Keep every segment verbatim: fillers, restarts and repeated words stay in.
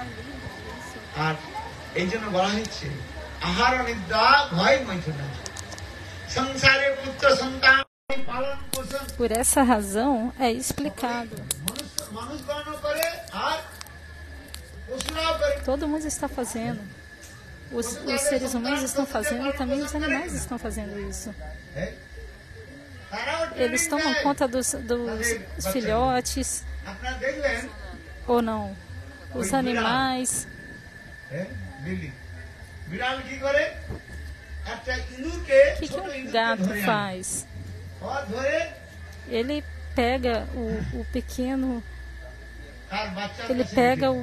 আর এই জন্য বলা হচ্ছে আহার নিদ্রা ভয় মৈথুন সংসারে পুত্র সন্তান পালন পোষণ। Por essa razão é explicado. Todo mundo está fazendo. Os, os seres humanos estão fazendo e também os animais estão fazendo isso. Eles tomam conta dos, dos filhotes, ou não, os animais. O que, que um gato faz? Ele pega o, o pequeno, ele pega o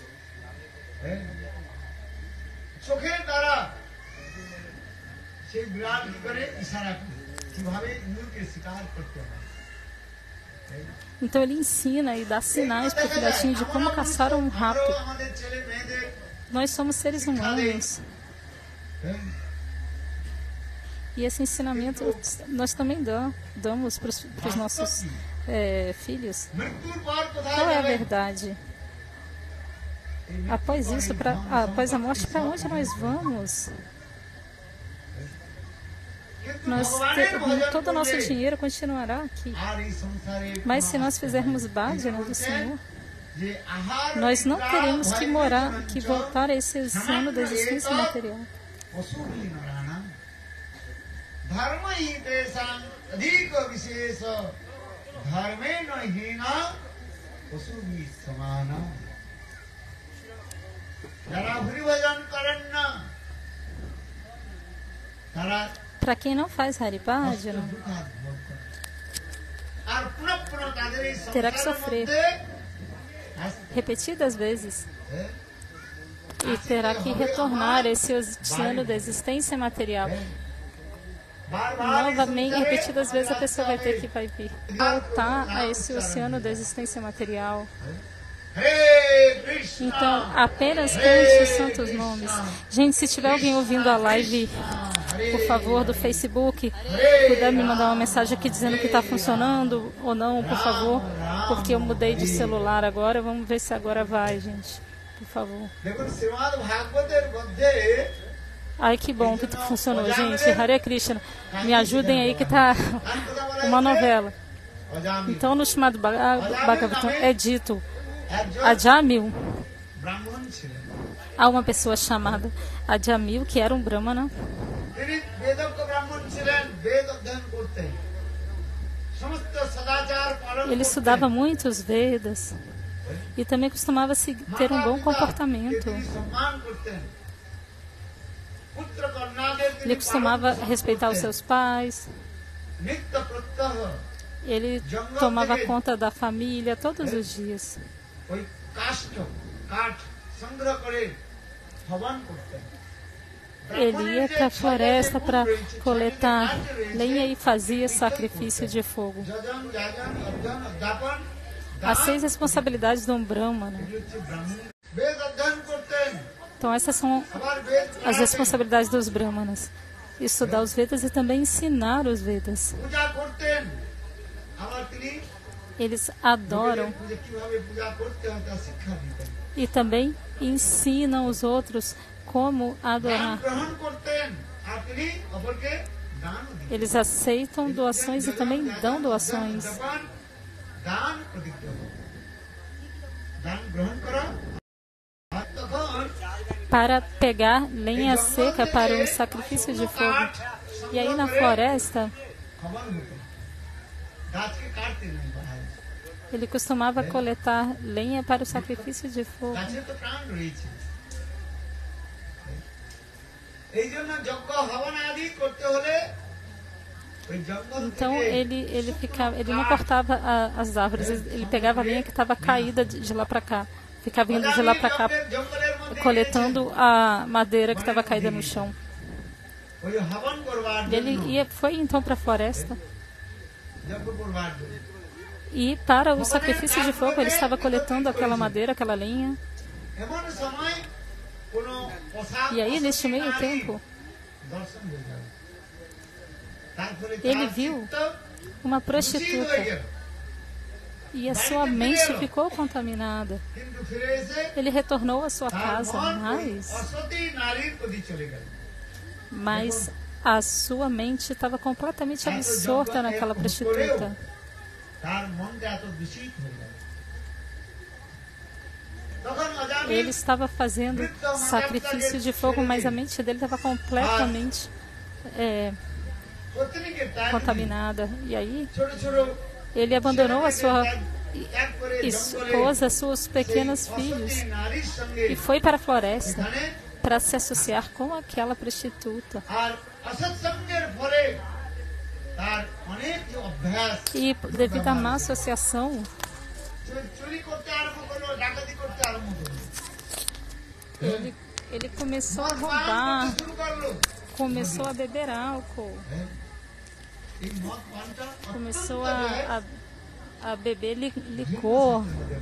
Então ele ensina e dá sinais para o filhotinho de como caçar um rato. Nós somos seres humanos. E esse ensinamento nós também damos, damos para os nossos é, filhos. Qual é a verdade? Após isso, pra, após a morte, para onde nós vamos? Nós te, todo o nosso dinheiro continuará aqui. Mas se nós fizermos bhajana do Senhor, nós não teremos que morar, que voltar a esse oceano da existência material. Para quem não faz Haribhajana, terá que sofrer repetidas vezes e terá que retornar a esse oceano da existência material. Novamente, repetidas vezes a pessoa vai ter que vai vir voltar a esse oceano da existência material. Então, apenas cante os santos nomes. Gente, se tiver alguém ouvindo a live, por favor, do Facebook, puder me mandar uma mensagem aqui dizendo que está funcionando ou não, por favor, porque eu mudei de celular agora. Vamos ver se agora vai, gente. Por favor. Ai, que bom que funcionou, gente. Hare Krishna. Me ajudem aí que está uma novela. Então, no chamado Bhagavatam é dito: Ajamil, há uma pessoa chamada Ajamil, que era um Brahmana. Ele estudava muitos Vedas e também costumava ter um bom comportamento. Ele costumava respeitar os seus pais. Ele tomava conta da família todos os dias. Ele ia para a floresta para coletar lenha e fazia sacrifício de fogo. As seis responsabilidades de um Brahmana. Então essas são as responsabilidades dos Brahmanas. Estudar os Vedas e também ensinar os Vedas. Eles adoram e também ensinam os outros como adorar. Eles aceitam doações e também dão doações. Para pegar lenha seca para o sacrifício de fogo. E aí na floresta, ele costumava coletar lenha para o sacrifício de fogo. Então ele, ele, ficava, ele não cortava a, as árvores, ele pegava a lenha que estava caída de, de lá para cá. Ficava indo de lá para cá, coletando a madeira que estava caída no chão. Ele ia, foi então para a floresta. E para o sacrifício de fogo, ele estava coletando aquela madeira, aquela lenha. E aí, neste meio tempo, ele viu uma prostituta. E a sua mente ficou contaminada. কিন্তু ফিরে এসে Ele retornou à sua তার casa, মন ওই mas, অসতী নারীর প্রতি চলে গেল। mas a sua mente estava completamente absorta naquela prostituta. তার মনটা এত দূষিত হয়ে গেল। তখন Ajamil Ele estava fazendo sacrifício de fogo, mas a mente dele estava completamente é, পত্নীকে ত্যাগ contaminada. E aí ছোট ছোট ele abandonou a sua ত্যাগ করে জঙ্গলে esposa, seus pequenos filhos, অসতী নারীর সঙ্গে e foi para a floresta এখানে para se associar com aquela prostituta. আর অসৎসঙ্গের ফলে তার অনেক যে অভ্যাস E devido à má associação, চুরি- চুরি করতে আরম্ভ করলো, ডাকাতি করতে আরম্ভ করলো, ele, ele começou a মদ পান roubar, করতে শুরু করলো। começou a beber álcool, হ্যাঁ? এই মদ পানটা começou অত্যন্ত যে a, a, a beber li- licor.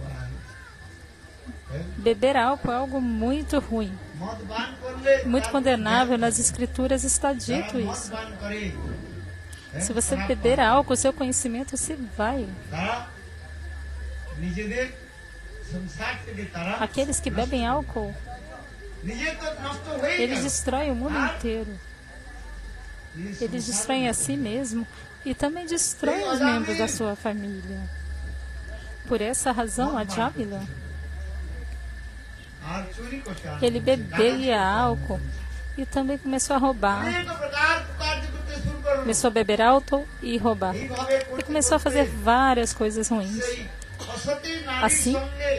Beber álcool é algo muito ruim, মদ পান করলে muito condenável. Nas escrituras está যারা dito মদ isso. পান করে, হ্যাঁ, Se você তারা beber álcool, seu conhecimento se vai. তারা নিজেদের সংসার থেকে তারা Aqueles que bebem álcool, নিজে তো নষ্ট হয়ে eles গেল। destroem o mundo inteiro. এই Eles সংসার destroem a si mesmo e também destroem os membros da sua família. Por essa razão, a Djamila, আর চুরি করতে আরম্ভ ele করছে, ডাকাতি bebia álcool e também começou a roubar. অনেক প্রকার কার্য করতে শুরু করলো। Começou a beber álcool e roubar. এইভাবে E করতে começou a fazer করতে várias coisas ruins. সেই অসতী নারীর Assim? সঙ্গে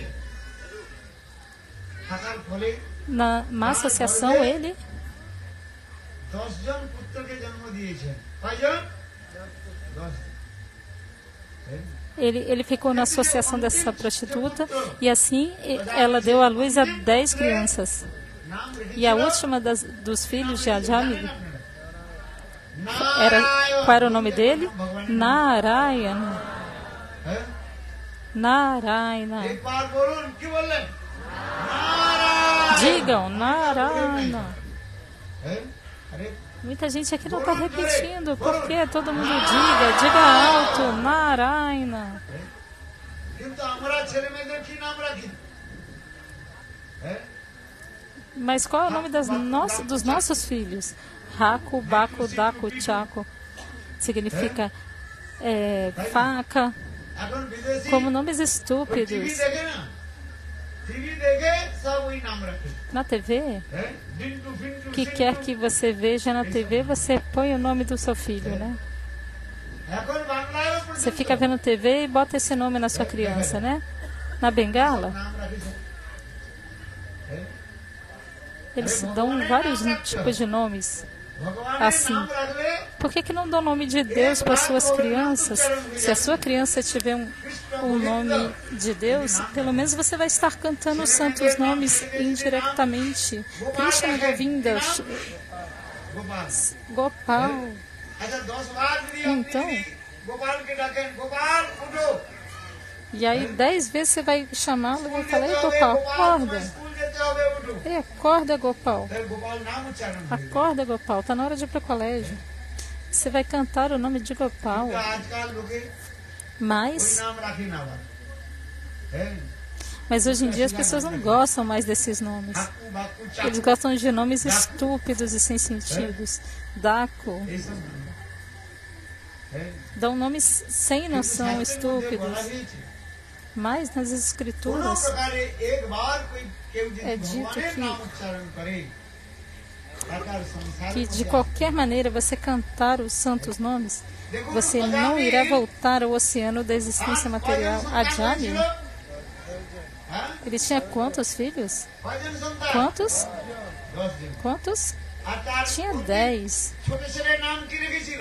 থাকার ফলে Na má associação, ele দশজন পুত্রকে জন্ম দিয়েছেন। কয়জন? দশ। Ele, ele ficou na associação dessa prostituta e assim e- ela deu à luz a dez crianças. নাম E a রেখেছিল última das, dos filhos de Ajamil Narayan. era, qual era o nome dele? Narayana. হ্যাঁ? Narayana. একবার বলুন, কি বললেন? Narayan. Digam, Narayana. হ্যাঁ? আরে, Muita gente aqui não está repetindo. Por que todo mundo diga? Diga alto, Narayana. কিন্তু আমরা ছেলে মেয়েদের কি নাম রাখি? হ্যাঁ? Mas qual é o nome das nossas, dos nossos filhos? Raku, Baku, Daku, Chaco. Significa é, faca, এখন বিদেশি como nomes টিভি estúpidos. দেখে না, টিভি দেখে সব ওই নাম রাখে। Na T V, হ্যাঁ? ডিন্টু, ফিন্টু, que Sintu. quer que você veja na T V, você põe o nome do seu filho, né? এখন বাংলায়ও Você fica vendo T V e bota esse nome na sua criança, né? Na Bengala, নাম রাখিছে। হ্যাঁ? eles dão vários tipos de nomes. ভগবানের Assim. নাম রাখলে Por que, que não dá o nome de Deus para suas crianças? Se a sua criança tiver um, um nome de Deus, pelo menos você vai estar cantando os santos nomes indiretamente. Krishna Govinda, Gopal. Gopal. আচ্ছা, দশ বার যদি আপনি Então. যদি গোপালকে ডাকেন, গোপাল উঠো। E aí, dez vezes você vai chamá-lo e vai falar: Ei, যেতে হবে, Gopal, গোপাল, acorda. তোমার স্কুল যেতে হবে, উঠো। Ei, acorda, Gopal. তাই গোপাল নাম উচ্চারণ করে। Acorda, Gopal. Tá na hora de ir para o colégio. Você vai cantar o nome de Gopal. কিন্তু আজকাল লোকে ওই Mas, নাম রাখি না আবার। হ্যাঁ? mas hoje em dia as pessoas não gostam mais desses nomes. Haku, Baku, Chaku, Eles gostam de nomes estúpidos e sem sentidos. Daco. এইসব নাম। হ্যাঁ? Dão nomes sem কিন্তু noção, শাস্ত্রের মধ্যে estúpidos. বলা হয়েছে, Mas nas কোনো escrituras প্রকারে একবার কই- কেউ যদি É dito ভগবানের que- নাম উচ্চারণ করে, তার সংসারে que de কোনো qualquer maneira você cantar os santos nomes, দেখুন, você Ajamil não irá voltar ao oceano da existência কয়জন material. সন্তান Ajamil, হয়েছিল? হ্যাঁ? ele tinha quantos filhos? কয়জন সন্তান? Quantos? দশ জন। Quantos? আর তার Tinha অতি dez. ছোট ছেলের নাম কি রেখেছিল?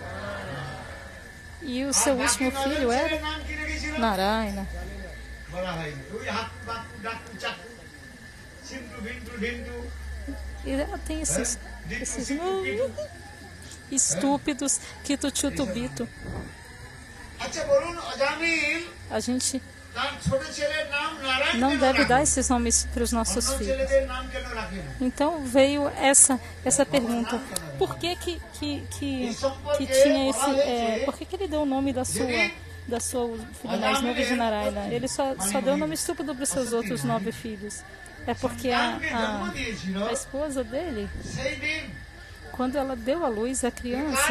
E o আর seu বাকি último নজন filho ছেলের era নাম কি রেখেছিল? Narayana. বলা হয়নি। ওই হাকু, বাকু, ডাকু, চাকু, সিন্টু, ভিন্টু, ঢিন্টু, E ela tem esses, ডিটু, esses সিটু, nomes পিটু। estúpidos, Kito, Tito, Bito. আচ্ছা বলুন, অজামিল A gente তার ছোট ছেলের নাম নারায়ণ não কেন deve রাখে? dar esses nomes para os nossos অন্য filhos. ছেলেদের নাম কেন রাখে না? Então veio essa essa pergunta: por que que que, que, que tinha esse, é, por que que ele deu o nome da sua da sua filha mais nova de Narayana. Ele só, só deu o nome estúpido para os seus outros nove filhos. É porque a, a, a esposa dele, quando ela deu à luz a criança,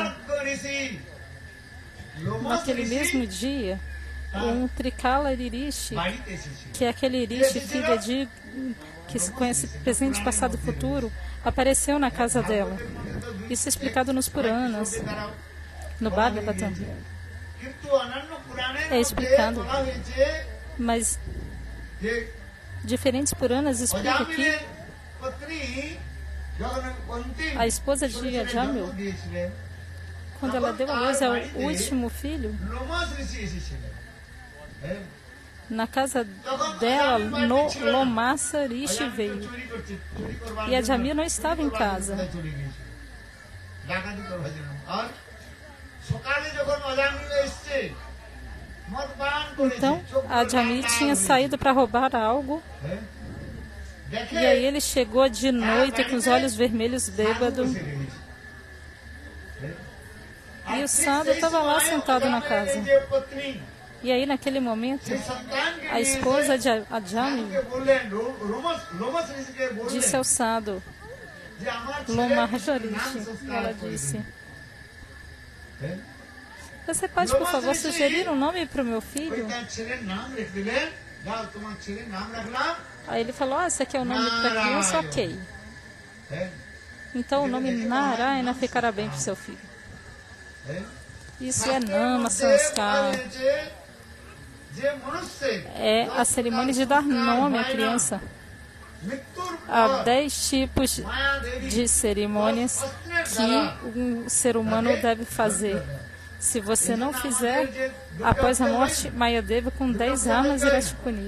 naquele mesmo dia, um Trikala Rishi, que é aquele Rishi, filha de, que se conhece presente, passado e futuro, apareceu na casa dela. Isso é explicado nos Puranas, no Bhagavatam. É explicado, mas diferentes Puranas explicam que a esposa de Ajamil, quando ela deu a luz ao último filho, na casa dela, no Lomasa Rishi veio. E Ajamil não estava em casa. Então, Ajamil tinha saído para roubar algo. E aí ele chegou de noite com os olhos vermelhos, bêbado. E o Sadhu estava lá sentado na casa. E aí, naquele momento, a esposa de Ajamil disse ao Sadhu, Lomaharishi, ela disse, você pode, por favor, sugerir um nome para o meu filho? Aí ele falou, ah, esse aqui é o nome para a criança, ok. Então o nome Narayana ficará bem para o seu filho. Isso é Nama Sanskar. É a cerimônia de dar nome à criança. Há dez tipos de cerimônias que um ser humano deve fazer. Se você não fizer, após a morte, Mayadeva com dez armas irá te punir.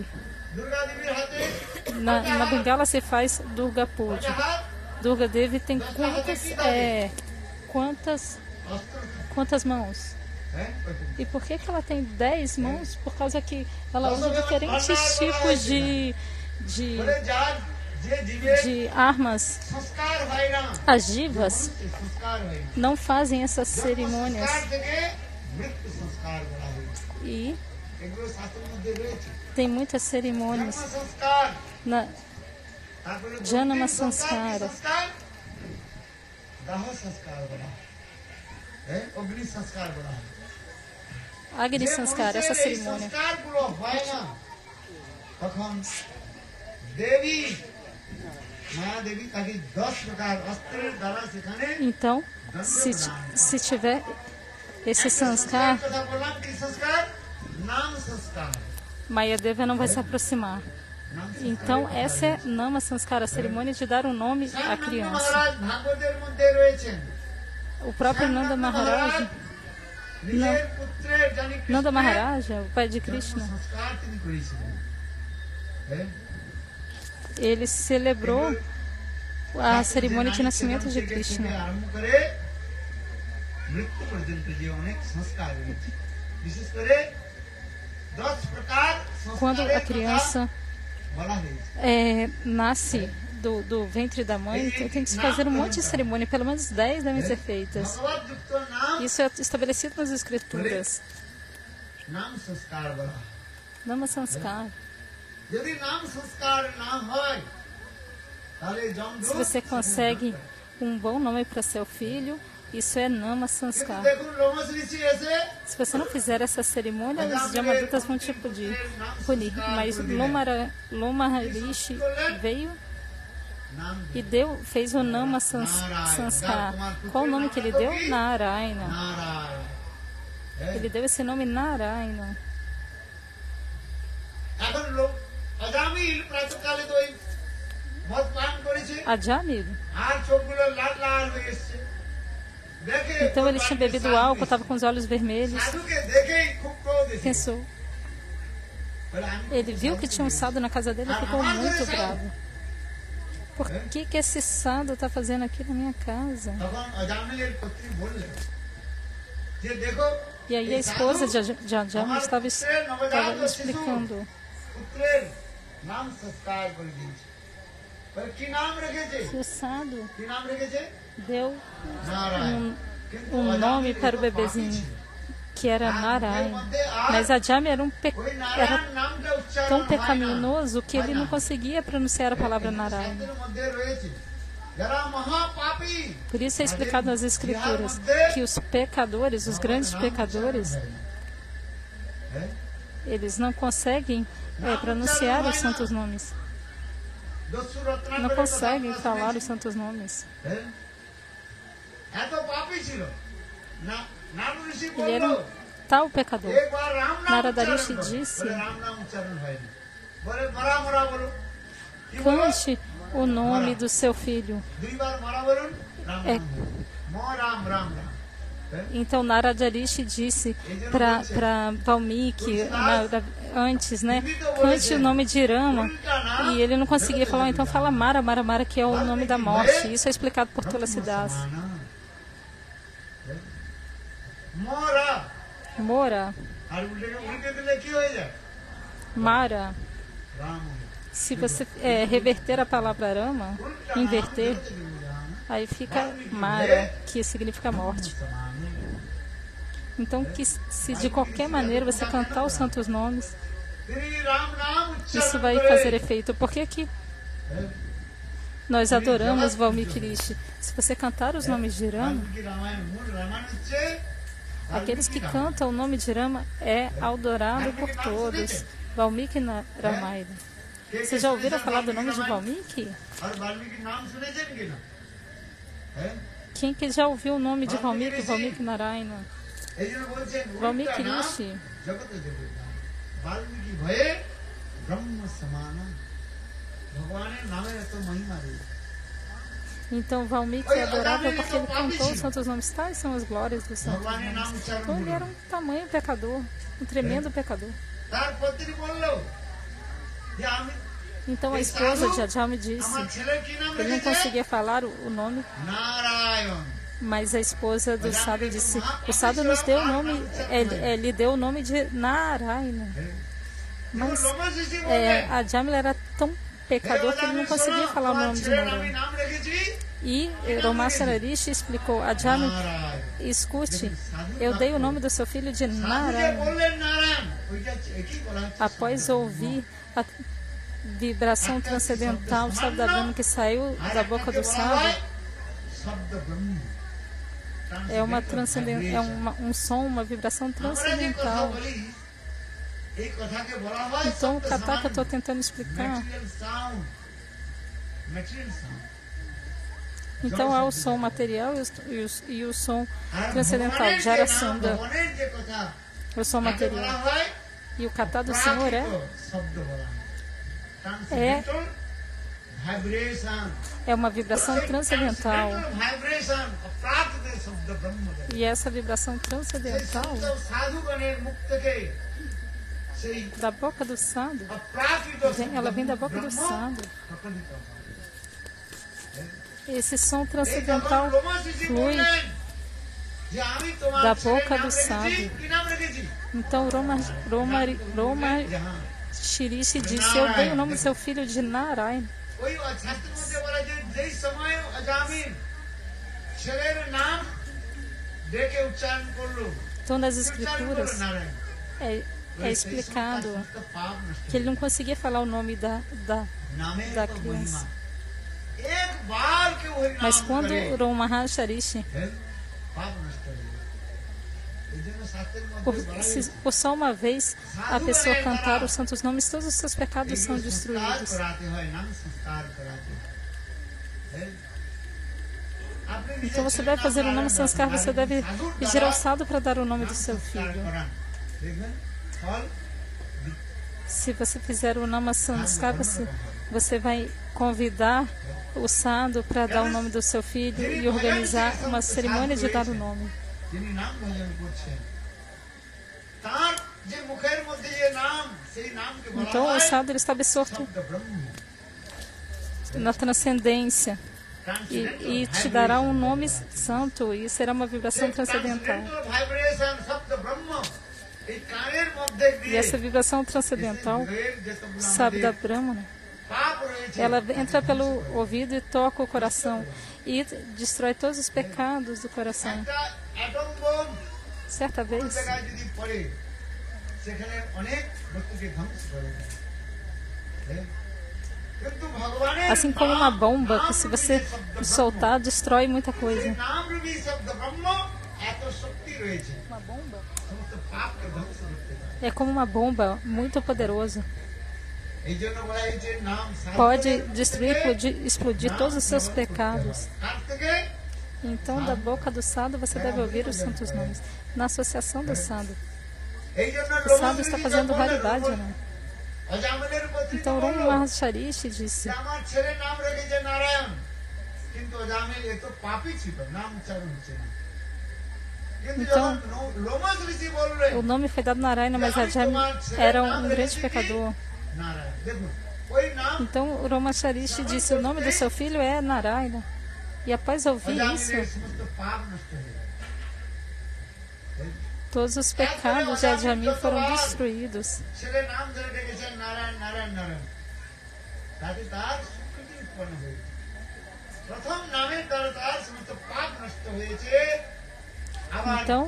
Na, na Bengala se faz Durga Puja. Durga Devi tem quantas, é, quantas, quantas mãos? E por que, que ela tem dez mãos? Por causa que ela usa diferentes tipos de, de, de armas. As divas não fazem essas cerimônias. E tem muitas cerimônias na Janama Sanskara. Agni Sanskara, essa cerimônia. Então, se, se tiver esse sanskar, Mayadeva não vai se aproximar. Então, essa é Nama Sanskara, a cerimônia de dar um nome à criança. O próprio Nanda Maharaj, Nanda Maharaj, o pai de Krishna, ele celebrou a cerimônia de nascimento de Krishna. Quando a criança é, nasce do, do ventre da mãe, tem que se fazer um monte de cerimônia, pelo menos dez devem ser feitas. Isso é estabelecido nas escrituras. Nama Sanskar. Se você consegue um bom nome para seu filho, isso é Nama Sanskar. Se você não fizer essa cerimônia, os Jamadutas vão te punir. Mas Lomaharishi veio e deu, fez o Nama Sanskar. Qual o nome que ele deu? Narayana. Ele deu esse nome Narayana. Ajamil. Então ele tinha bebido álcool, estava com os olhos vermelhos. Pensou. Ele viu que tinha um sadhu na casa dele e ficou muito bravo. Por que, que esse sadhu está fazendo aqui na minha casa? E aí a esposa de Ajamil estava, estava explicando. Que o sadhu deu um, um nome para o bebezinho. que era Narayana. Mas Ajami era, um pe... era tão pecaminoso que ele não conseguia pronunciar a palavra Narayana. Por isso é explicado nas Escrituras que os pecadores, os grandes pecadores, eles não conseguem é, pronunciar os santos nomes. Não conseguem falar os santos nomes. Ele era um tal pecador. Narada Rishi disse: cante o nome do seu filho. É. Então Narada Rishi disse para Valmiki antes, né? Cante o nome de Rama. E ele não conseguia falar, então fala Mara, Mara, Mara, que é o nome da morte. Isso é explicado por Tulasidas. Mora. Mara. Se você é, reverter a palavra Rama, inverter, aí fica Mara, que significa morte. Então, que se de qualquer maneira você cantar os santos nomes, isso vai fazer efeito. Por que que nós adoramos Valmiki Rishi? Se você cantar os nomes de Rama, aqueles que cantam o nome de Rama é adorado por todos. Valmiki Ramayana. Vocês já ouviram falar do nome de Valmiki? Quem que já ouviu o nome de Valmiki? Valmiki Narayana. Valmiki Rishi. Então Valmiki é adorável porque ele cantou os santos nomes. Tais são as glórias dos santos nomes. Então ele era um tamanho pecador, um tremendo pecador. Então a esposa de Ajami disse, ele não conseguia falar o nome, mas a esposa do Sadhu disse, o Sadhu nos deu o nome, ele, ele deu o nome de Narayana. Mas é, Ajami era tão pecador que ele não conseguia falar o nome de Narayana. E Ramachandra Rishi explicou, Ajami, escute, eu dei o nome do seu filho de Narayana. Após ouvir a vibração transcendental, sabe, da Brahma que saiu da boca do Sadhu, é, uma transcenden é uma, um som, uma vibração transcendental. Então, o kata que eu estou tentando explicar. Então, há o som material e o, e o, e o som transcendental, Jarasandha, o som material. E o kata do Senhor é, é, é uma vibração transcendental. E essa vibração transcendental da boca do Sadhu, ela vem da boca do Sadhu. Esse som transcendental flui da boca do Sadhu. Então Roma, Roma, Roma Shirishi disse, eu dei o nome do seu filho de Narayana. Então nas escrituras é, é explicado que ele não conseguia falar o nome da, da, da criança. Mas quando Roma Shirishi Por, se, por só uma vez a pessoa cantar os santos nomes, todos os seus pecados são destruídos. Então você deve fazer o nome sanskar, você deve pedir ao Sadhu para dar o nome do seu filho. Se você fizer o nome sanskar, você, você vai convidar o Sadhu para dar o nome do seu filho e organizar uma cerimônia de dar o nome. Então o Sadhu está absorto na transcendência e, e te dará um nome santo e será uma vibração transcendental. E essa vibração transcendental, sabe, da Brahmana, ela entra pelo ouvido e toca o coração e destrói todos os pecados do coração. Certa কোন vez, জায়গায় যদি পড়ে সেখানে অনেক বস্তুকে ধ্বংস করে দেয়। হ্যাঁ? কিন্তু ভগবানের assim como uma bomba, que se você soltar, destrói muita coisa. নাম রূপী শব্দ ব্রহ্ম এত শক্তি রয়েছে Uma bomba? সমস্ত পাপকে ধ্বংস করতে পারে। É como uma bomba muito poderosa. এই জন্য বলা হয়েছে নাম Pode destruir, pode explodir todos os seus pecados. কার থেকে? Então, da boca do sadhu, você deve ouvir os santos nomes. Na associação do sadhu, এই জন্য o sadhu está fazendo raridade, né? অজামিলের পত্রিকা Então, Rama বলল, Maharishi disse: যে আমার ছেলে নাম রেখেছে নারায়ণ, কিন্তু অজামিল এ তো পাপী ছিল, নাম উচ্চারণ হচ্ছে না। কিন্তু Então, যখন লো- লোমশ ঋষি বললেন, o nome foi dado Narayana, mas Rajami era um grande pecador. Narayan, দেখুন ওই নাম Então, o Ramacharishi disse: o nome do seu filho é Narayana. E após ouvir isso, অজামিলের সমস্ত পাপ নষ্ট হয়ে গেল। todos os pecados de Ajami foram destruídos. ছেলে নাম ধরে ডেকেছেন নারায়ণ নারায়ণ নারায়ণ, তাতে তার স্বীকৃতি উৎপন্ন হয়েছে। প্রথম নামের দ্বারা তার সমস্ত পাপ নষ্ট হয়েছে। আবার Então,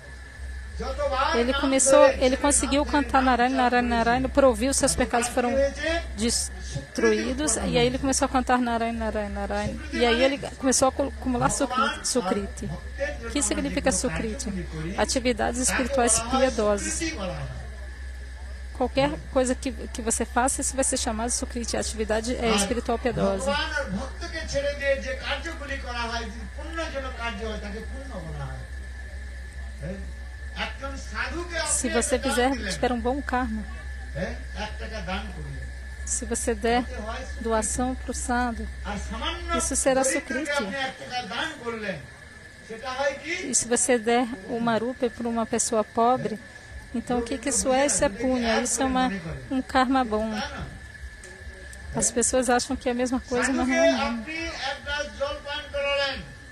যতবার ele নাম começou, ধরে ele conseguiu cantar Narayana, Narayana, Narayana, por ouvir os seus pecados foram হয়েছে, destruídos, e aí ele começou a cantar Narayana, Narayana, Narayana, e aí ele começou a acumular sukri- sukriti. O que significa sukriti? Atividades espirituais piedosas. স্বীকৃতি বলা হয়। Qualquer coisa que, que você faça, isso vai ser chamado sukriti, atividade é, espiritual piedosa. ভগবান আর ভক্তকে ছেড়ে দিয়ে যে কার্যগুলি করা হয়, যদি পুণ্যজনক কার্য হয়, তাকে পুণ্য বলা হয়। হ্যাঁ? একজন সাধুকে আপনি Se একটা você দান fizer, দিলেন, tiver um bom karma, হ্যাঁ? এক টাকা দান করলেন। se você der এতে হয় সুকৃতি। doação para o sadhu, আর সামান্য isso será দরিদ্রকে sukriti. আপনি এক টাকা দান করলেন, সেটা হয় কি? E se você der uma rupa para uma pessoa pobre, então o que, que isso é? Isso é punha, isso é uma, um karma bom. তা না। As pessoas acham que é a mesma coisa, mas সাধুকে não é. Não. আপনি এক গ্লাস জল পান করালেন,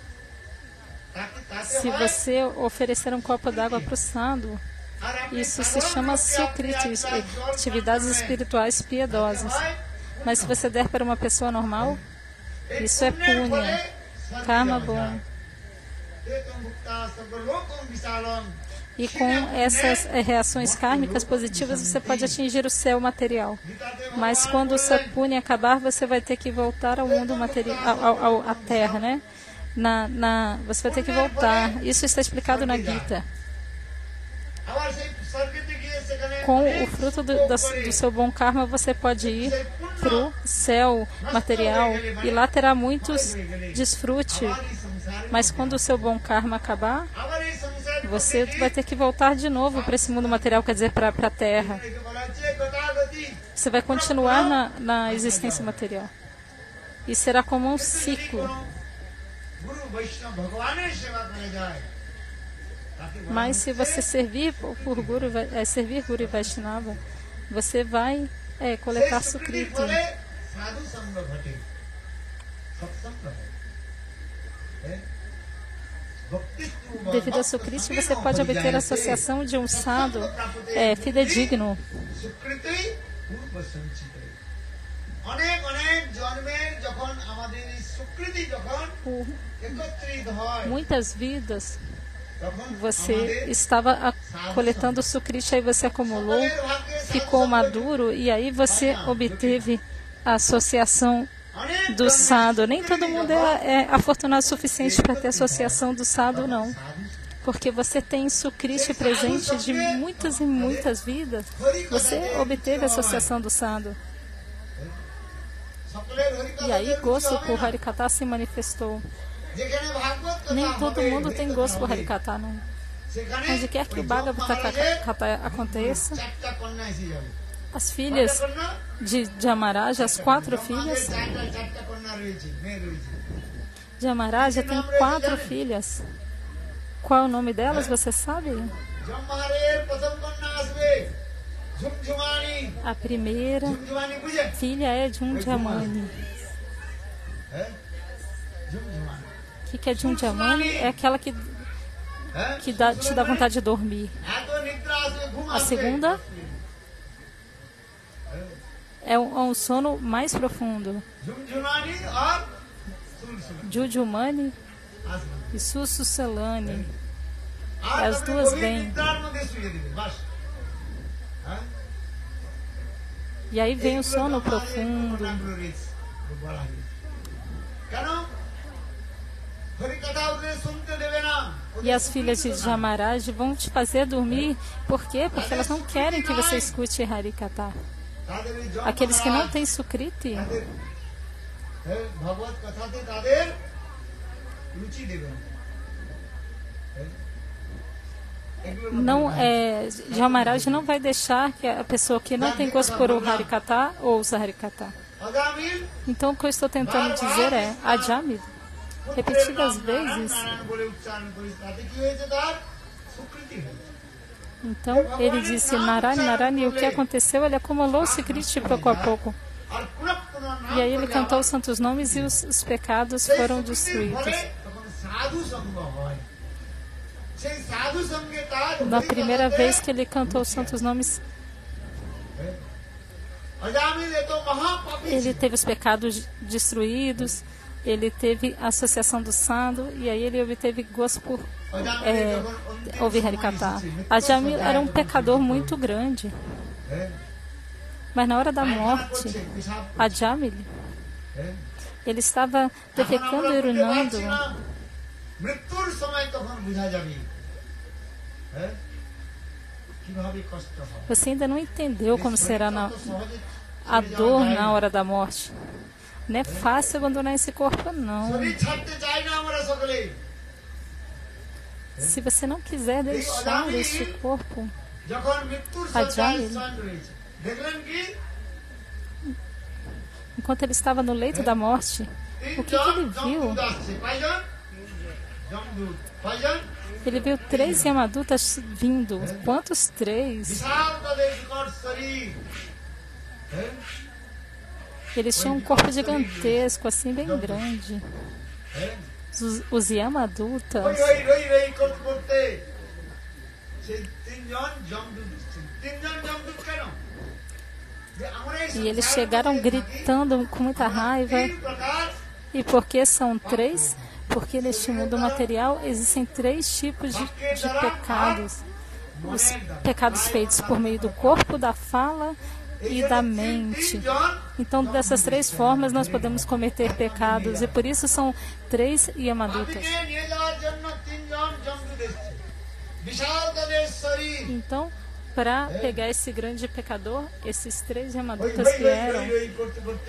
তাতে তাতে Se হয়, você oferecer um copo d'água para o sadhu, আর আপনি isso se সাধারণ chama লোককে আপনি এক sukriti, গ্লাস জল পান atividades করালেন, espirituais তাতে piedosas. হয়, Mas se você der para uma pessoa normal, এই isso é পুণ্যের ফলে punha, স্বর্গে karma যাওয়া bom. যায়। তেতং ভুক্তা সর্বলোকং বিশালং। E com essas eh, reações kármicas positivas, você pode atingir o céu material. Mas quando o seu punha acabar, você vai ter que voltar ao mundo material, ao, ao, à terra, né? Na, na, você vai ter que voltar. Isso está explicado na Gita. আবার সেই স্বর্গেতে গিয়ে সেখানে Com অনেক o fruto do, সুখ do, করে। do seu bom karma, você pode ir para o céu material e lá terá muitos desfrute. আবার এই সংসারে Mas quando o seu bom karma acabar, আবার এই সংসারে você vai ter que voltar de novo para esse mundo material, quer dizer, para a terra. একে বলা হচ্ছে গতাগতি। Você vai continuar na, na existência material. E será como um যদি ciclo. কোনো গুরু বৈষ্ণব ভগবানের সেবা করে যায়, তাকে বলা Mas se হচ্ছে você servir por, por Guru, vai- é, servir Guru e Vaishnava, você vai é, coletar সেই স্বীকৃতির sukriti. ফলে সাধু সঙ্গ ঘটে, সৎসঙ্গ হয়। হ্যাঁ? ভক্তিস্তু বা Devido a ভক্ত sukriti, সঙ্গেন você pode obter a হরিজায়তে। associação de um sadhu সৎসঙ্গ é, প্রাপ্তে fidedigno. সুকৃতি পূর্ব সঞ্চিত। অনেক অনেক জন্মের যখন আমাদের এই সুকৃতি যখন Por একত্রিত হয়, muitas vidas, তখন você আমাদের estava a- coletando sukriti, aí você acumulou, ficou maduro e aí você obteve a associação অনেক do জন্মের sadhu. Nem সুকৃতি todo mundo যখন é, é afortunado o suficiente para ter associação do sadhu, não. সাধু Porque você tem sukriti presente de muitas e muitas vidas. Você obteve a associação do sadhu. সকলের হরিকথা E aí যে রুচি gosto হবে por না। Harikata se manifestou. যেখানে ভাগবত কথা Nem todo হবে, mundo tem হরিকথা gosto por হবে, Harikata, não. সেখানে Onde quer que ওই o যোগ Bhagavata মহারাজের Kata aconteça, চারটা কন্যা এসে যাবে। as কয়টা filhas কন্যা? de, de Amaraja, as quatro যোগ filhas মহারাজের চারটা চারটা কন্যা রয়েছে, মেয়ে রয়েছে। de Amaraja tem quatro filhas. Qual é o nome delas, você sabe? যোগ মহারাজের প্রথম কন্যা আসবে ঝুমঝুমানি। A primeira ঝুমঝুমানি বুঝেন? filha é Jundyamani. হ্যাঁ? ঝুমঝুমানি। O que, que é Jundyamani? É aquela que, হ্যাঁ? que dá, te dá vontade de dormir. এত নিদ্রা আসবে, ঘুম A আসবে। segunda é um, é um sono mais profundo. ঝুমঝুমানি আর সুলসুলা Jujumani আসবে। e Sussuselani. আর as তারপরে duas গভীর vêm. নিদ্রার মধ্যে শুয়ে দিবে বাস হ্যাঁ E aí vem o এইগুলো sono ব্রহ্মার এই profundo. ঘটনাগুলো রয়েছে, বলা হয়েছে। কেন হরিকথা ওদের শুনতে দেবে না E as filhas de Jamaraj vão te fazer dormir. Por quê? Porque elas não querem que você escute Harikatha. তাদের এই জন্ম Aqueles que não হারা, têm Sukriti তাদের হ্যাঁ, ভগবত কথাতে তাদের রুচি দেবে না হ্যাঁ? এগুলোর মধ্যে não নাই। é, Jamaraj não vai deixar que a pessoa que não tem gosto por o Harikatha ouça Harikatha. Ajamil Então o que eu estou tentando dizer é Ajamil. পুত্রের Repetidas নাম vezes. নারায়ণ নারায়ণ বলে উচ্চারণ করিস তাতে কি হয়েছে তার স্বীকৃতি হয়েছে Então ele disse Narayana, Narayana, e o que aconteceu? Ele acumulou o Sukriti pouco a pouco. আর পুনঃ পুনঃ নাম E aí ele করলে cantou আবার os santos nomes e os, os pecados সেই foram স্বীকৃতির destruídos. ফলে তখন সাধু সঙ্গ হয় সেই সাধু সঙ্গে তার Na হরি primeira কথাতে vez que ele cantou os santos nomes, Ajamil এত মহাপাপী ele ছিল। teve os pecados destruídos, ele teve a associação do santo, e aí ele obteve gosto por Ajamil é, যখন অন্তিম ouvir সময় Harikatha. এসেছে, মৃত্যুর Ajamil শয্যায় era um যখন pecador শুয়ে muito পড়ল, grande, হ্যাঁ, mas na hora da পায়খানা morte, করছে, পেশাব করছে, Ajamil, হ্যাঁ। ele estava এখন আমরা defecando e বুঝতে urinando. পারছি না, মৃত্যুর সময় তখন বোঝা যাবে হ্যাঁ, কিভাবে কষ্ট হয় Você ainda não entendeu como será na, অত সহজে a ছেড়ে যাওয়া dor যায় na না। hora da morte. Não é fácil abandonar esse corpo, não. শরীর ছাড়তে চাই না আমরা সকলে Se você não quiser deixar este corpo, যখন মৃত্যুর আজামিল। শয্যায় শয়ন রয়েছে দেখলেন কি enquanto ele estava no leito da morte, o que, que তিনজন ele viu? যমদূত আসছে কয়জন যমদূত কয়জন Ele viu três Yamadutas vindo. Quantos três? বিশাল তাদের বিকট শরীর হ্যাঁ, Eles tinham um corpo gigantesco, assim, bem grande. হ্যাঁ। Os, os Yamadutas. ওই ওই রই রই করতে করতে সেই তিনজন যমদূত এসেছেন। তিনজন যমদূত কেন যে আমরা এই E eles সংসারের chegaram মধ্যে থাকি, gritando com muita raiva. তিন প্রকার E por que são três? Porque neste mundo material existem três tipos de, de pecados. Os pecados feitos por meio do corpo, da fala e da mente. Então, dessas três formas, nós podemos cometer pecados. E por isso são três Yamadutas. পাপীকে নিয়ে যাওয়ার জন্য তিনজন যমদূত এসেছে। বিশাল তাদের শরীর Então, para pegar esse grande pecador, esses três ওই Yamadutas রই রই রই vieram. রই করতে করতে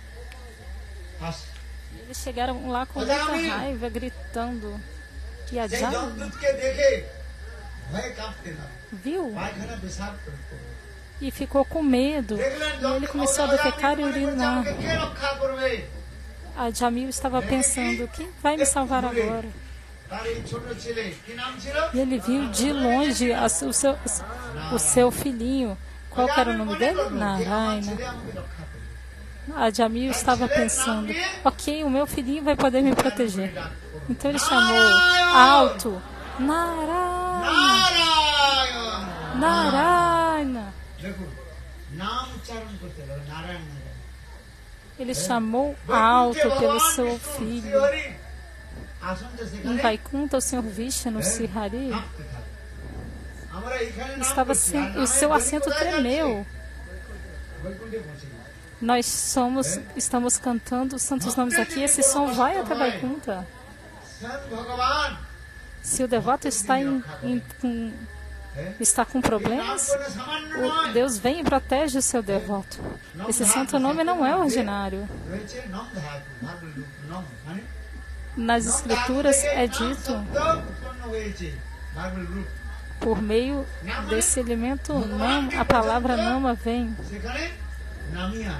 আসছে। Eles chegaram lá com muita raiva, gritando. E a সেই Jami যমদূতকে দেখে ভয়ে কাঁপতে লাগলো। viu পায়খানা পেশাব করতে e ficou com medo. দেখলেন E ele começou a defecar e urinar. আমাকে কে রক্ষা করবে A Jamil estava pensando: quem vai me salvar agora? তার এই ছোট ছেলে কি নাম ছিল E ele viu de longe a su- o seu, o seu filhinho. Qual que era o nome dele? Narayana. ছেলে আমাকে রক্ষা করবে A Jamil estava pensando: ok, o meu filhinho vai poder me proteger. Então ele chamou alto: Narayana, Narayan Narayana. দেখুন নাম উচ্চারণ করতে হবে নারায়ণ Narayan Ele chamou alto pelo seu filho. আসনটা Em সেখানে Vaikunta, o Senhor Vishnu Srihari থাকতে থাকে আমরা এখানে নাম estava করছি, sem, আর o নামের seu বৈকুণ্ঠ assento কোথায় যাচ্ছে? tremeu. বৈকুণ্ঠে পৌঁছে গেছে। Nós somos, estamos cantando os santos nomes aqui. Esse som vai até Vaikunta. স্বয়ং ভগবান Se o devoto está, em, em- com, está com problemas, o Deus vem e protege o seu devoto. Esse santo nome não é ordinário. রয়েছে নম ধাতু ধাতুর রূপ নম মানে Nas escrituras é dito, উৎপন্ন হয়েছে ভার্বাল রূপ por meio desse elemento nam, a palavra nama vem. সেখানে নামিয়া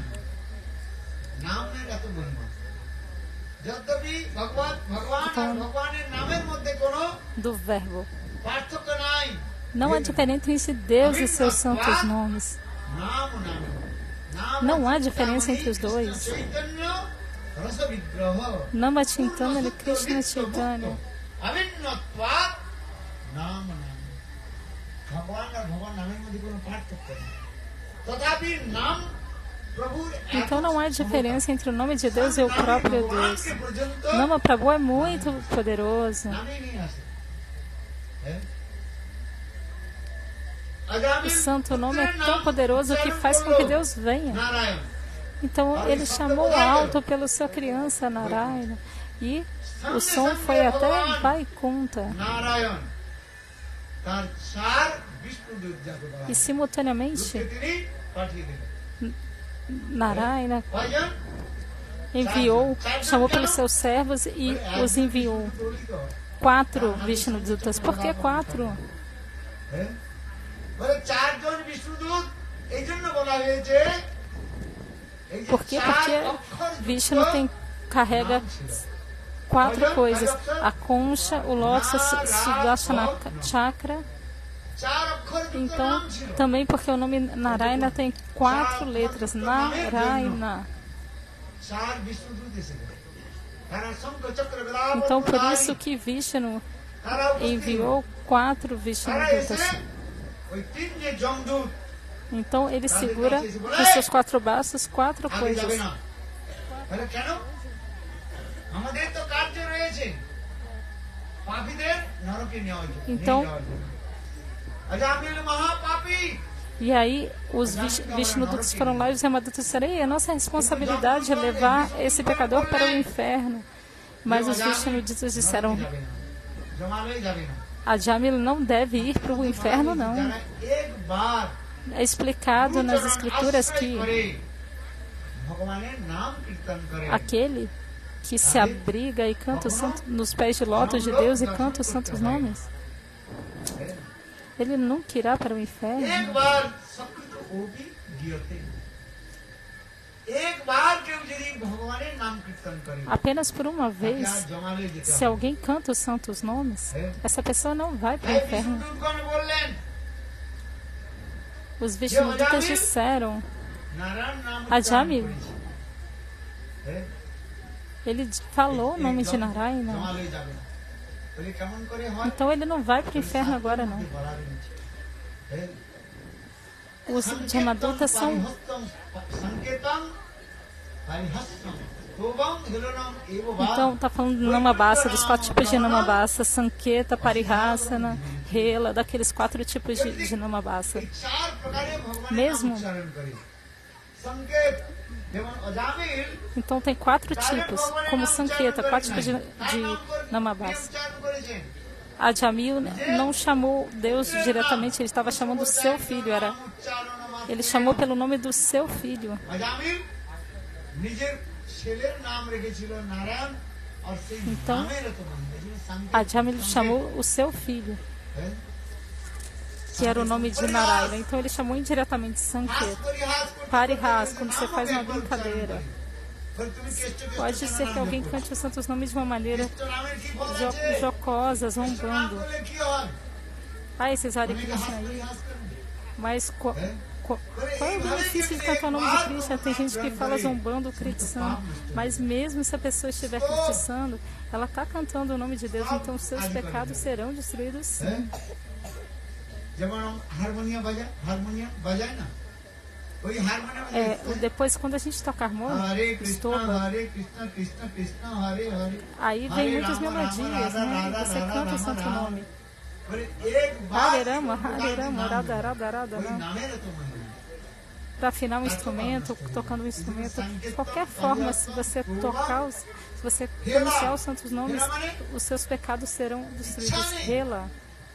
নামের এত মহিমা যদ্যপি ভগবান ভগবান আর ভগবানের নামের মধ্যে কোনো Do verbo. পার্থক্য নাই Não há diferença entre Deus e seus santos nomes. নাম নাম নাম Não há diferença entre os dois. Chaitanya রস বিগ্রহ Nama Chintana e Krishna Chaitanya. অভিন্নত্বাৎ নাম নাম ভগবান আর ভগবান নামের মধ্যে কোনো পার্থক্য নেই তথাপি নাম প্রভুর Então não há diferença entre o nome de Deus e o próprio Deus. Nama Prabhu é muito poderoso. নামে নিয়ে আসে হ্যাঁ o santo nome é tão poderoso que faz com que Deus venha. Então ele chamou alto pela sua criança Narayana e o som foi até Vaikunta. E simultaneamente Narayana enviou, chamou pelos seus servos e os enviou. Quatro Vishnudutas. Por que quatro? Por quê? Porque Vishnu tem, carrega quatro coisas. A concha, o lótus, Sudarshana Chakra. Então, também porque o nome Narayana tem quatro letras. Narayana. Então, por isso que Vishnu enviou quatro Vishnudutas. Então, ele segura nos seus quatro braços quatro coisas. Então, e aí os Vishnudutas foram lá e os Yamadutas disseram: é nossa responsabilidade é levar esse pecador para o inferno. Mas os Vishnudutas disseram: a Jamila não deve ir para o inferno, não. É explicado nas escrituras que aquele que se abriga e canta o santo, nos pés de lótus de Deus e canta os santos nomes, ele nunca irá para o inferno. Apenas por uma vez, se alguém canta os santos nomes, essa pessoa não vai para o inferno. Os Vishnudutas disseram a Jamil, ele falou o nome de Narayana, então ele não vai para o inferno agora, não. Os Yamadutas são então está falando de Namabasa, dos quatro tipos de Namabasa: Sanketa, Parihasana, Hela, daqueles quatro tipos de, de Namabasa. Mesmo então tem quatro tipos, como Sanketa, quatro tipos de, de Namabasa. A Jamil não chamou Deus diretamente, ele estava chamando o seu filho, era, ele chamou pelo nome do seu filho. Então, a Jamil chamou o seu filho, que era o nome de Narayana. Então, ele chamou indiretamente Sanketa. Parihas, quando você faz uma brincadeira. Pode ser que alguém cante os santos nomes de uma maneira jo jocosa, zombando. Ah, esses Hare Krishna aí. Mas qual, qual, qual é o benefício de cantar o nome de Krishna? Tem gente que fala zombando, criticando. Mas mesmo se a pessoa estiver criticando, ela está cantando o nome de Deus, então seus pecados serão destruídos sim. É, depois, quando a gente toca harmônia, estopa, aí vem muitas melodias, né? E você canta o santo nome. Hare Rama, Hare Rama, Radha Radha Radha. Para afinar um instrumento, tocando um instrumento, de qualquer forma, se você tocar, os, se você pronunciar os santos nomes, os seus pecados serão destruídos. Hela.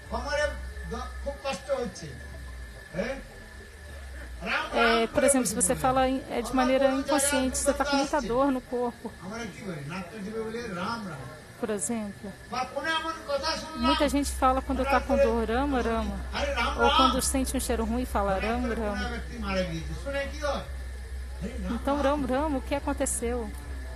É, por exemplo, se você fala é, de maneira inconsciente, você está com muita dor no corpo, por exemplo. Muita gente fala quando está com dor, Rama, Rama. Ou quando sente um cheiro ruim, fala Rama, Rama. Então, Rama, Rama, o que aconteceu?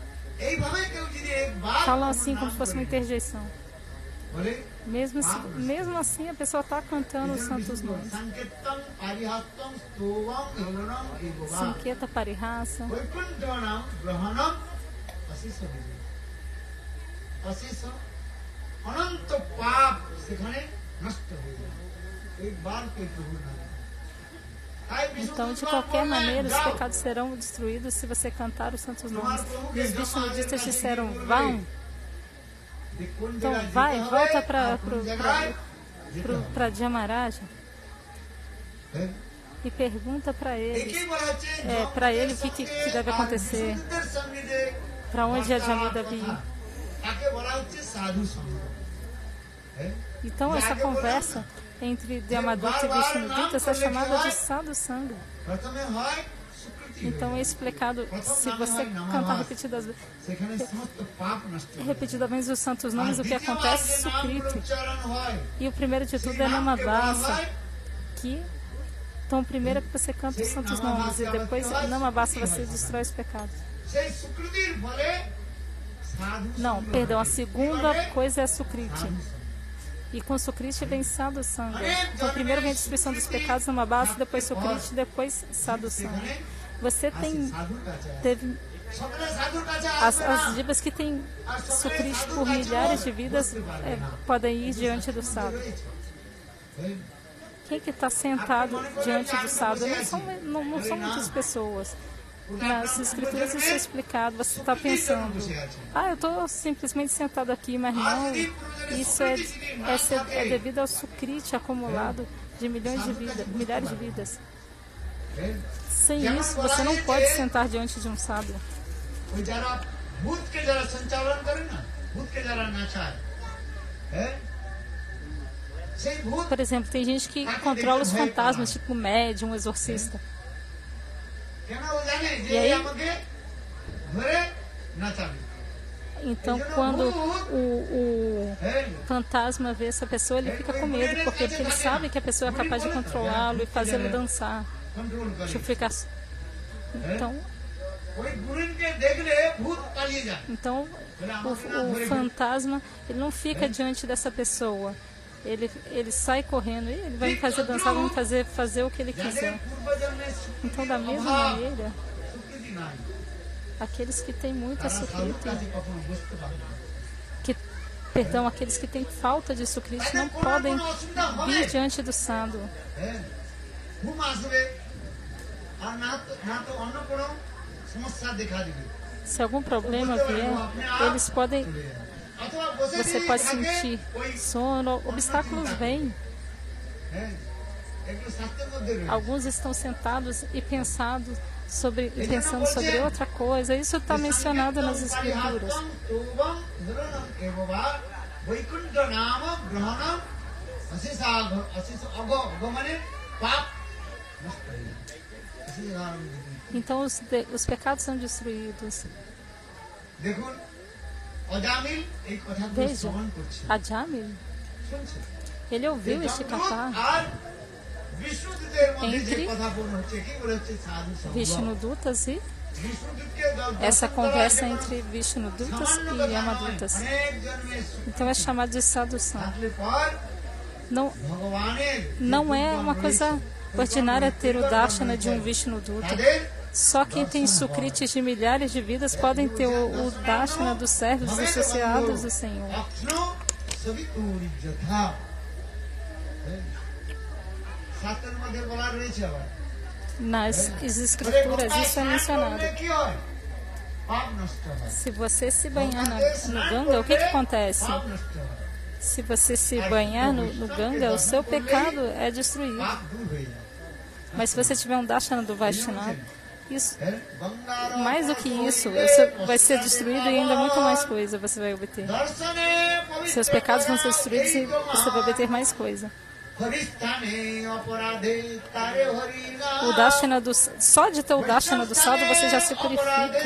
Falam assim como se fosse uma interjeição. Mesmo, se, mesmo assim, a pessoa está cantando os santos nomes. Sanketa, Parihasa. Então, de qualquer maneira, os pecados serão destruídos se você cantar os santos nomes. E os Vishnudistas disseram, vão. Então, vai, volta para Jamaraja. হ্যাঁ? e pergunta para eles, একেই বলা হচ্ছে é, para ele o que, que, que deve আর acontecer, বিশুদ্ধদের সঙ্গে যে para onde a Jami বার্তালাপ deve কথা, ir. তাকে বলা হচ্ছে সাধু সঙ্গ। হ্যাঁ? Então essa conversa entre Dyamadutta e Vishnudutta é chamada de sadhu sangha. প্রথমে হয় স্বীকৃতি হয়ে Então é যায়। explicado, se você cantar repetidas, সেখানে সমস্ত পাপ নষ্ট হয়ে যায়। repetidamente os santos nomes, o que দ্বিতীয়বার acontece? যে নাম Sukriti. উচ্চারণ হয়, E o primeiro de tudo é সেই নামকে বলা Namabasa, হয় que então primeiro é que você canta os santos nomes e depois Namabasa você destrói os pecados. সেই স্বীকৃতির ফলে সাধু Não, সঙ্গ perdão, a হয়। segunda কি হবে? coisa é Sukriti. সাধু সঙ্গ। E com Sukriti vem Sadhu Sangha. Então primeiro vem a destruição dos pecados, Namabasa, depois Sukriti, depois Sadhu Sangha. Você আসে, tem, সাধুর কাছে আসে। teve সকলে সাধুর কাছে as, আসবে না। as divas que têm Sukriti por milhares de vidas é, podem ir diante do sadhu. হ্যাঁ? Quem que está sentado diante do sadhu? Não são, não, não são muitas pessoas. Nas escrituras isso é explicado. Você está pensando, ah, eu estou simplesmente sentado aqui, mas não. Isso é, é, ser- é devido ao sukriti acumulado de milhões de vidas, milhares de vidas. হ্যাঁ? Sem isso, você não pode sentar diante de um sadhu. ওই যারা ভূতকে যারা সঞ্চালন করে না, ভূতকে যারা নাচায়, হ্যাঁ? সেই ভূত Por exemplo, tem gente que controla os fantasmas, tipo médium, um exorcista. কেন ও জানে যে E aí? আমাকে ধরে নাচাবে। Então, quando o, o হ্যাঁ? fantasma vê essa pessoa, ele fica com medo, porque ele sabe que a pessoa é capaz de controlá-lo e fazê-lo dançar. Control করে। Tipo, ficar... Então, ওই গুরুকে দেখলে ভূত পালিয়ে যায়। então o, o fantasma, ele não fica diante dessa pessoa. Ele, ele sai correndo e ele vai me fazer dançar, vai me fazer fazer o que ele যাদের quiser. পূর্বজন্মের Então, da mesma অভাব, maneira, স্বীকৃতি নাই, aqueles que têm muita তারা সাধুর sukriti, কাছে কখনো বসতে পারে না। que, perdão, aqueles que têm falta de sukriti não podem vir diante do sadhu. হ্যাঁ? ঘুম আসবে আর না তো না তো অন্য কোনো সমস্যা দেখা দিবে। Se algum problema vier, eles podem, চলে যাবে। অথবা বসে você যদি pode থাকে, sentir ওই sono, obstáculos vêm. হ্যাঁ, এগুলো স্বাস্থ্যের মধ্যে রয়েছে। Alguns estão sentados e pensando sobre, e pensando sobre outra coisa. Isso está mencionado nas escrituras. Vaikuntha নাম গ্রহণম অশেষ অশেষ অগ অগমনে পাপ নষ্ট হয়ে যায়। অশেষ আগ- Então os, de- os pecados são destruídos. দেখুন অজামিল এই কথাগুলো Veja, শ্রবণ করছে, a Jamil, শুনছে। ele ouviu este যমদূত cantar. আর বিষ্ণুদূতের মধ্যে যে Entre কথা বলা হচ্ছে কি বলে হচ্ছে সাধু সঙ্গ। Vishnudutas e বিষ্ণুদূতকে দ- essa দর্শন conversa করা entre যেমন Vishnudutas সামান্য e কথা নয়, Yamadutas. অনেক জন্মের সুখ Então é chamado de sadhu sangha. থাকলে পর Não, ভগবানের যে não é দুর্গম uma coisa রয়েছে, ordinária ter o দুর্গম darshana de um রয়েছে, Vishnuduta. তাদের Só quem tem sukritis de milhares de vidas podem ter o, o darshana dos servos associados do Senhor. অক্ষ্ণ সবিতুরি যথা। শাস্ত্রের মধ্যে বলা রয়েছে আবার Nas escrituras isso é mencionado. কি হয়? পাপ নষ্ট হয়। Se você se banhar na- no Ganga, o que, que acontece? পাপ নষ্ট হয়, Se você se banhar no, no Ganga, o seu pecado é destruído. পাপ দূর হয়ে যায়। Mas se você tiver um darshana do Vaishnava, isso, হ্যাঁ? গঙ্গার mais do que isso, você vai ser destruído e ainda muito mais coisa você vai obter. দর্শনে পবিত্র Seus pecados vão ser করা destruídos e এই তো você vai obter mais coisa. হরিস্থানে অপরাধে তারে হরি নাম। O darshana do, só de ter o darshana do sadhu você já se purifica.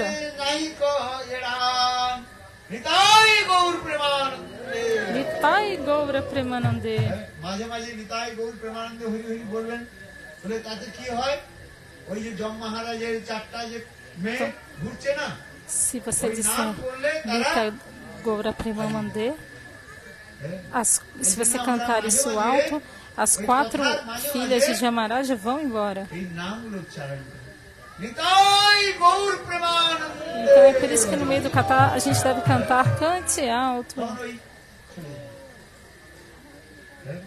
Nitai গৌর প্রেমানন্দে। Nitai Gaura Premanande. মাঝে মাঝে নিতাই গৌর প্রেমানন্দে হরি হরি বলবেন, বলে তাতে কি হয়? ওই যে যম মহারাজের চারটা যে মেয়ে ঘুরছে না, Se você disser Nitai Gaura Premanande, as, se você cantar isso alto, as quatro filhas de Jamaraja vão embora. এই নামগুলো উচ্চারণ করে নিতাই গৌর প্রেমানন্দে। Então é por isso que no meio do cantar a gente deve cantar cante alto. তখন ওই চলে যায়। হ্যাঁ?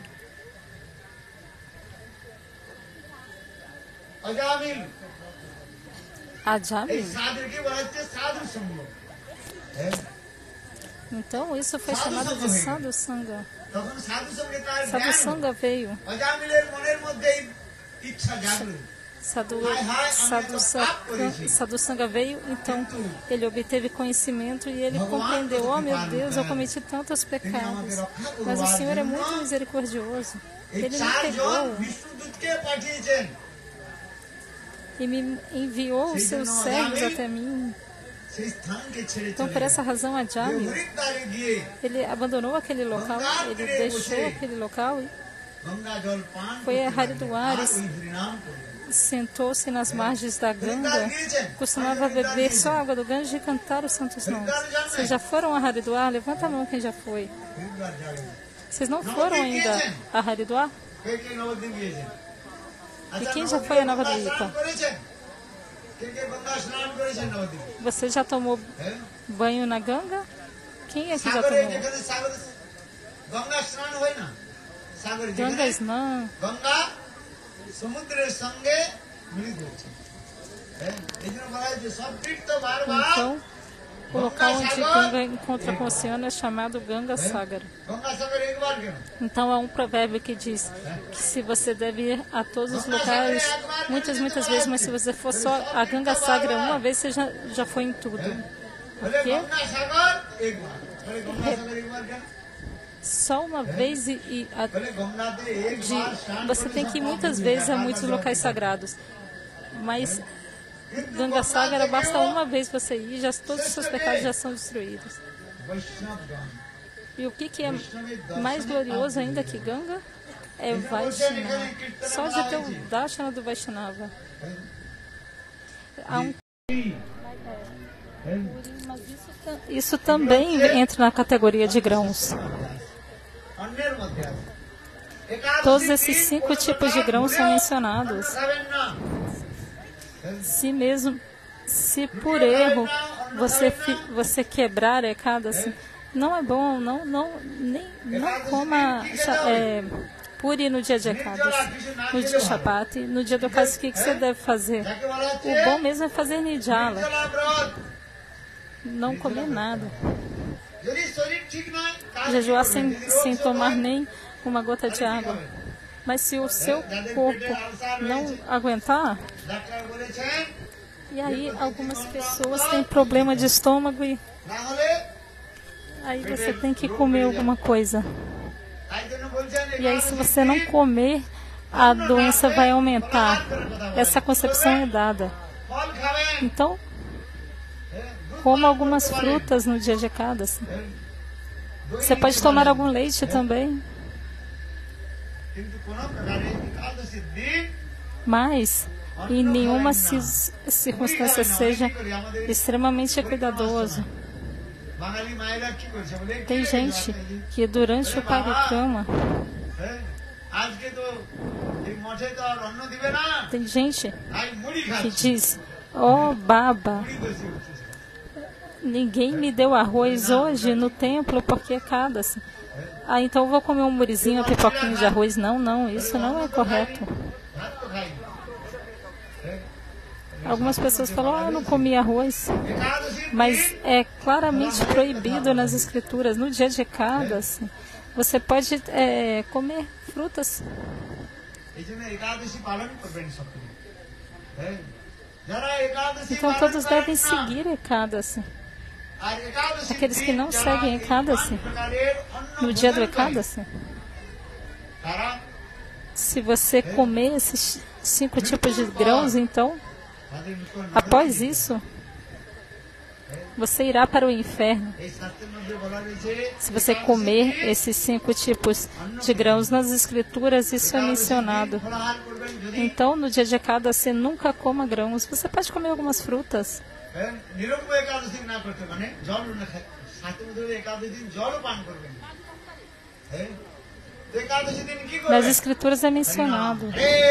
অজামিল A এই Jamil. সাধুকে বলা হচ্ছে সাধু সঙ্গ। হ্যাঁ? Então isso foi chamado de Sadhu Sangha. তখন সাধু সঙ্গে তার Sadhu জ্ঞান হলো। Sangha veio. অজামিলের মনের মধ্যে এই ইচ্ছা জাগলো। Sadhu, Sadhu, Sangha, Sadhu Sangha veio, então ele obteve conhecimento e ele compreendeu: oh meu Deus, eu cometi tantos pecados, mas o Senhor é muito misericordioso. Ele me pegou e me enviou os seus servos até mim. Então, por essa razão, a Jami, ele abandonou aquele local, ele deixou aquele local e foi a Haridwar, sentou-se nas margens da Ganga, costumava beber só água do Ganges e cantar os santos nomes. Vocês já foram a Haridwar? Levanta a mão quem já foi. Vocês não foram ainda a Haridwar? E quem já foi a Navadvipa? Você já tomou banho na Ganga? Quem é que já tomou? Ganga Snan. Então, o local onde Ganga encontra com o oceano é chamado Ganga Sagar. Então há um provérbio que diz que se você deve ir a todos os locais muitas, muitas vezes, mas se você for só a Ganga Sagar uma vez, você já, já foi em tudo. Por quê? Só uma vez e, e a, de, você tem que ir muitas vezes a muitos locais sagrados, mas Ganga Sagar basta uma vez você ir, já todos os seus pecados já são destruídos. E o que, que é mais glorioso ainda que Ganga? É Vaishnava. Só de ter o Darshana do Vaishnava. Há um... Mas isso, isso também entra na categoria de grãos. Todos esses cinco tipos de grãos são mencionados. Se mesmo, se por erro você, você quebrar a Ekadasi, não é bom, não, não, nem, não coma é, puri no dia de Ekadasi, no dia de Chapati, no dia do Ekadasi, o que você deve fazer? O bom mesmo é fazer Nijala, não comer nada. Jejuar sem, sem tomar nem uma gota de água. Mas se o seu corpo não aguentar, e aí algumas pessoas têm problema de estômago e aí você tem que comer alguma coisa. E aí se você não comer, a doença vai aumentar. Essa concepção é dada. Então, coma algumas frutas no dia de Ekadasi. Você pode tomar algum leite também. Mas, em nenhuma circunstância seja extremamente cuidadoso. Tem gente que durante o parikrama, tem gente que diz: oh Baba, ninguém me deu arroz hoje no templo porque é Ekadasi. Ah, então eu vou comer um murizinho, uma pipoquinha de arroz. Não, não, isso não é correto. Algumas pessoas falam: ah, eu não comi arroz. Mas é claramente proibido nas escrituras. No dia de Ekadasi, você pode é, comer frutas. Então todos devem seguir Ekadasi. Aqueles que não seguem Ekadasi, no dia do Ekadasi, se você comer esses cinco tipos de grãos, então, após isso, você irá para o inferno. Se você comer esses cinco tipos de grãos nas escrituras, isso é mencionado. Então, no dia de Ekadasi, nunca coma grãos. Você pode comer algumas frutas. Nas escrituras é mencionado.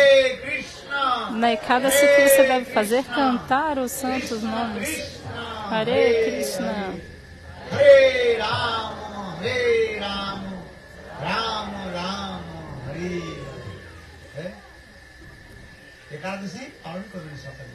Na Ekadasi, o que você deve fazer? Cantar os santos nomes. Hare Krishna. Hare Rama, Hare Rama, Rama Rama, Hare Hare. Ekadasi, palan korben sakale.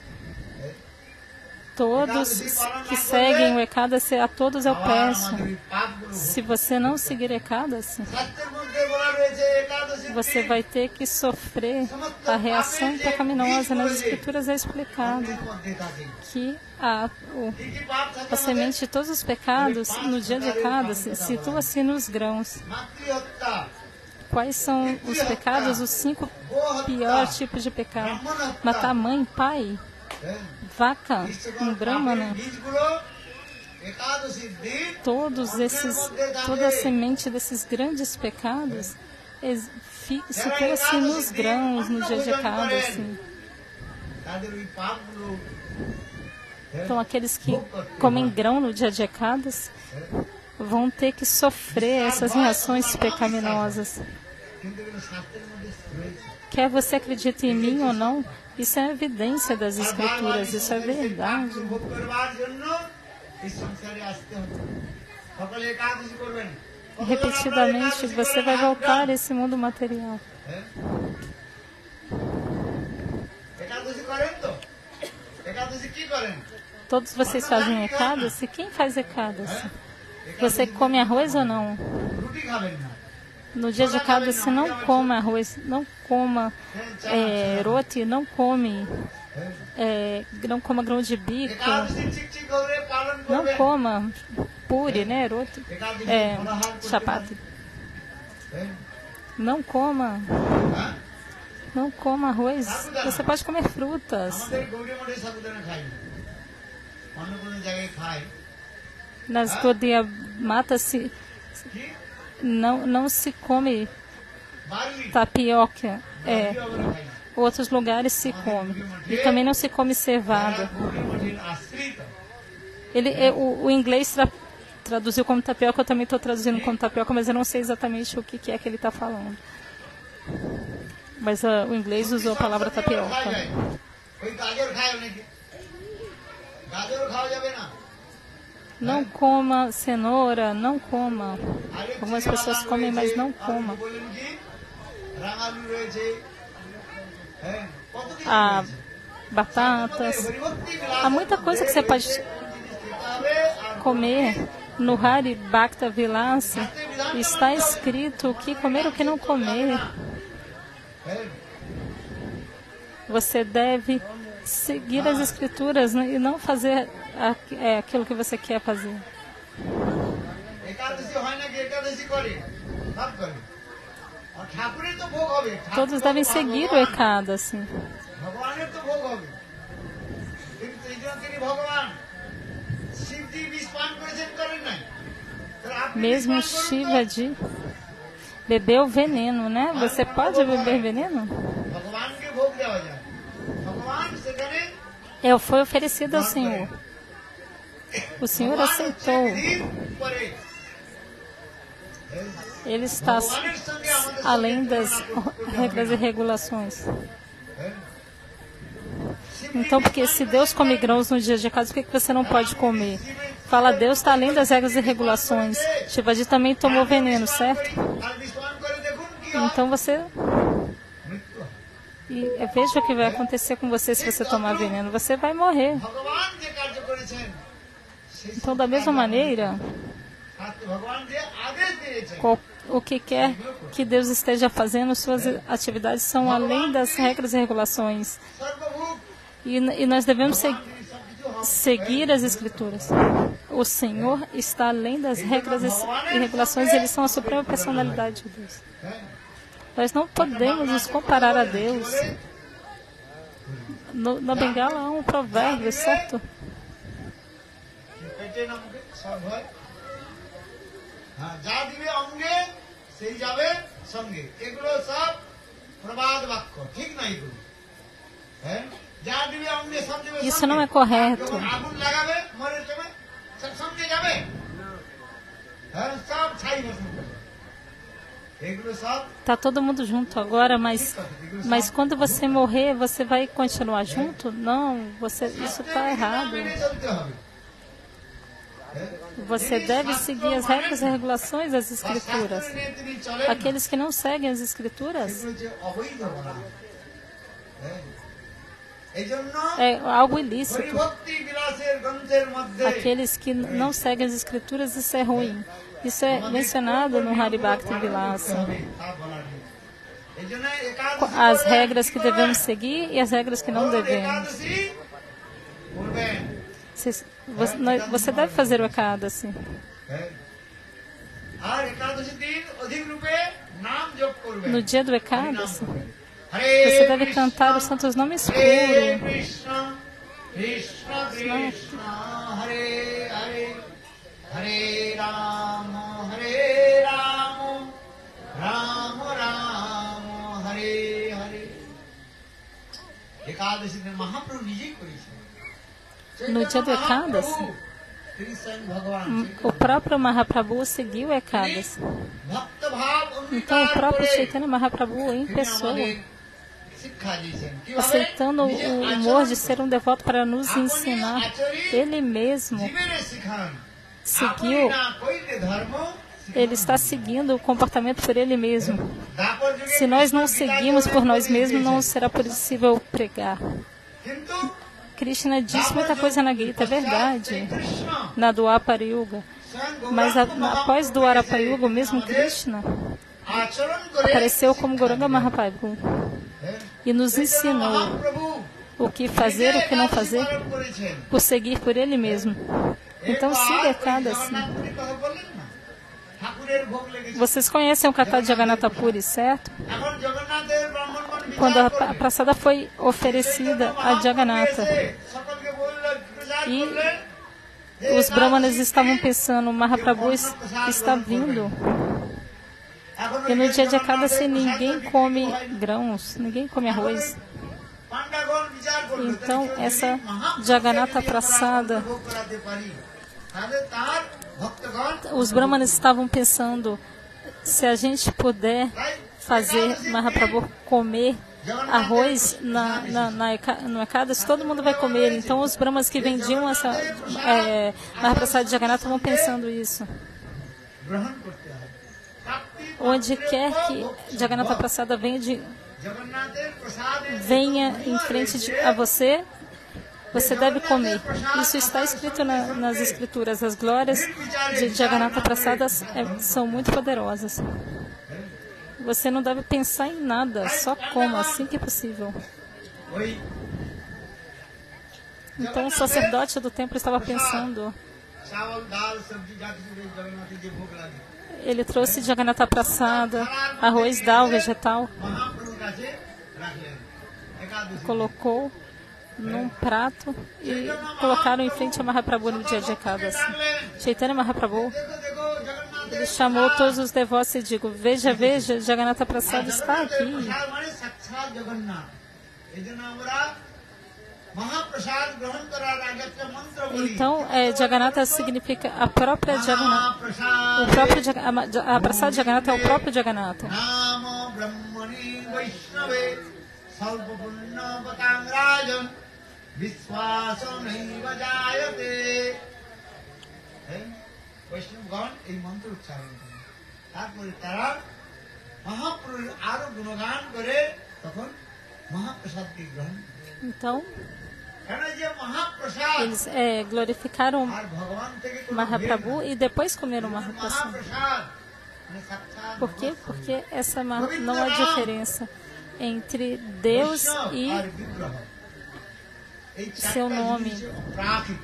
Todos que seguem o Ekadasi, a todos eu peço, se você não seguir Ekadasi, você vai ter que sofrer a reação pecaminosa. Nas Escrituras é explicado que a, o, a semente de todos os pecados, no dia de cada, se situa-se nos grãos. Quais são os pecados? Os cinco piores tipos de pecado. Matar mãe, pai, vaca, um brahmana. Todos esses, toda a semente desses grandes pecados situa-se nos grãos, no dia de cada, assim. Então, aqueles que comem grão no dia de cada vão ter que sofrer essas reações pecaminosas. Quer você acredite em mim ou não, isso é evidência das Escrituras, isso é verdade. Repetidamente, você vai voltar a esse mundo material. Todos vocês fazem Ekadasi? Quem faz Ekadasi? Você come arroz ou não? No dia de Ekadasi, não coma arroz, não coma é, roti, não come, é, não coma grão de bico, não coma puri, né, roti, é, chapati. Não coma, não coma arroz. Você pode comer frutas. Nas Gaudiya Mata-se não, não se come tapioca. É, outros lugares se come. E também não se come cevada. Ele, é, o, o inglês tra, traduziu como tapioca, eu também estou traduzindo como tapioca, mas eu não sei exatamente o que, que é que ele está falando. Mas uh, o inglês usou a palavra tapioca. Não coma cenoura, não coma. Algumas pessoas comem, mas não coma. Ah, batatas. Há muita coisa que você pode comer. No Hari Bhakta Vilasa está escrito o que comer e o que não comer. Você deve seguir as Escrituras e não fazer aquilo que você quer fazer. Todos devem seguir o Ekadasi. Mesmo Shivaji bebeu veneno, né? Você pode beber veneno? É, foi oferecido ao Senhor. O Senhor aceitou. Ele está além das regras e regulações. Então, porque se Deus come grãos no dia de casa, por que você não pode comer? Fala, Deus está além das regras e regulações. Shivaji também tomou veneno, certo? Então você... E veja o que vai acontecer com você se você tomar veneno. Você vai morrer. Então, da mesma maneira, qual, o que quer que Deus esteja fazendo, suas atividades são além das regras e regulações. E, e nós devemos se, seguir as Escrituras. O Senhor está além das regras e regulações, eles são a suprema personalidade de Deus. Nós não podemos nos comparar a Deus. No, na Bengala há um provérbio, certo? Isso não é correto. Está todo mundo junto agora, mas, mas quando você morrer, você vai continuar junto? Não, você, isso está errado. Você deve seguir as regras e regulações das Escrituras. Aqueles que não seguem as Escrituras, এই জন্য É algo ilícito. হরিভক্তি বিলাসের গ্রন্থের মধ্যে Aqueles que não seguem as escrituras, isso é ruim. Isso é mencionado no Hari Bhakti Vilasa. তা বলা নেই। এই জন্য একাদশী As করবেন, regras কি que করবেন? devemos seguir e as regras que não করুন devemos. একাদশী করবেন। Vocês- Você, nós- você deve fazer o Ekadasi. হ্যাঁ। আর একাদশী দিন অধিক রূপে নাম জপ করবেন। No dia do হরি নাম Ekadasi, করবেন। হরে você deve Krishna, cantar os santos nomes হরে puros. কৃষ্ণ, কৃষ্ণ কৃষ্ণ, হরে হরে, হরে রাম, হরে রাম, রাম রাম, হরে হরে। একাদশী দিন মহাপ্রভু নিজেই করেছেন। No dia do Ekadasi, তিনি স্বয়ং ভগবান। o próprio Mahaprabhu seguiu o Ekadasi. ভক্ত ভাব Então, o próprio Chaitanya Mahaprabhu, em pessoa, শিক্ষা দিয়েছেন কিভাবে? aceitando o নিজের o humor de আচরণ ser um devoto para nos ensinar, ele mesmo জীবনে শিখান। seguiu, আপনি না কইলে ধর্ম ele está seguindo o comportamento por ele mesmo. Dwapar যুগে Se nós não কৃষ্ণ seguimos গীতা por nós উপদেশ mesmos, não দিয়েছেন। será possível pregar. কিন্তু Krishna disse muita coisa na Gita, é verdade, কৃষ্ণ na Dwapara Yuga. স্বয়ং Mas a, গৌরাঙ্গ após মহাপ্রভু Dwapara এসে Yuga, o mesmo আমাদের Krishna আচরণ করে apareceu como শিক্ষা Gauranga দিলেন। Mahaprabhu হ্যাঁ। e nos চৈতন্য ensinou Mahaprabhu o que fazer, o que não নিজে fazer, একাদশী পালন করেছেন। por seguir por ele mesmo. Então siga cada assim. Jagannath পুরীর কথা বললেন না? ঠাকুরের ভোগ লেগেছে। Vocês conhecem o Katha de Jagannatha Puri, certo? এখন জগন্নাথের ব্রাহ্মণগণ বিচার Quando a, করবে। a praçada foi oferecida a Jagannatha, সকলকে বলল, প্রচার E করলেন, যে os brahmanas একাদশী estavam দিন pensando, Mahaprabhu es- está vindo. এখন E ওই no যে dia de জগন্নাথের Ekadasi প্রসাদ ninguém বিক্রি come হয়নি। grãos, ninguém come arroz. পাণ্ডাগণ বিচার করলো, Então, তাহলে কেউ essa যদি মহাপ্রভুকে Jagannatha যদি আমরা praçada, অন্নভোগ করাতে পারি, তাহলে তার ভক্তগণ os brahmanas estavam pensando, se a gente puder তাই fazer একাদশী Mahaprabhu comer arroz na, na, na, Eka- no Ekadasi, todo mundo vai comer. Então, os brahmanas que vendiam essa é, Mahaprasada de Jagannatha estavam pensando isso. গ্রহণ করতে হবে। প্রাপ্তি Onde quer que ভক্তি Jagannatha ভক্তি। Prasada venha, de, জগন্নাথের প্রসাদের venha যে em মহিমা frente de, রয়েছে, a você, você deve comer. Isso está escrito na, nas escrituras. As glórias de Jagannatha Prasada é, são muito poderosas. Você não deve pensar em nada, só coma assim que possível. ওই Então o sacerdote do templo estava pensando, চাवল ডাল সবজি যা কিছু রয়েছে জগন্নাথের যে ভোগ লাগে ele trouxe Jagannatha Prasada, arroz, dal, vegetal, মহাপ্রভুর কাছে রাখলেন একাদশী colocou num prato e colocaram em frente a Mahaprabhu no dia de Ekadasi. Chaitanya Mahaprabhu, দেখো দেখো জগন্নাথের ele chamou todos os devotos e digo, veja, veja, Jagannatha Prasada está জগন্নাথের aqui. প্রসাদ মানে সাক্ষাৎ জগন্নাথ। এই জন্য আমরা মহাপ্রসাদ গ্রহণ করার আগে একটা মন্ত্র বলি। Então, é, Jagannatha significa a própria Jagannatha. O মহাপ্রসাদ próprio Jag- a, ma- a Prasada de Jagannatha é o próprio Jagannatha. নাম ব্রহ্মণি বৈষ্ণবে স্বল্প পুণ্যবতাং রাজন বিশ্বাস নৈব জায়তে। হ্যাঁ? বৈষ্ণবগণ এই মন্ত্র উচ্চারণ করেন, তারপরে তারা মহাপ্রভুর আরো গুণগান করে তখন মহাপ্রসাদকে গ্রহণ করে। Então, কেন যে মহাপ্রসাদ eles é, glorificaram আর ভগবান থেকে কোনো Mahaprabhu ভেদ e depois comeram নাই। Mahaprasada. মহাপ্রসাদ মানে সাক্ষাৎ Por quê? ভগবান। Porque essa ma- não há diferença entre Deus বৈষ্ণব e আর বিগ্রহ। এই seu চারটা nome. জিনিস প্রাকৃতিক।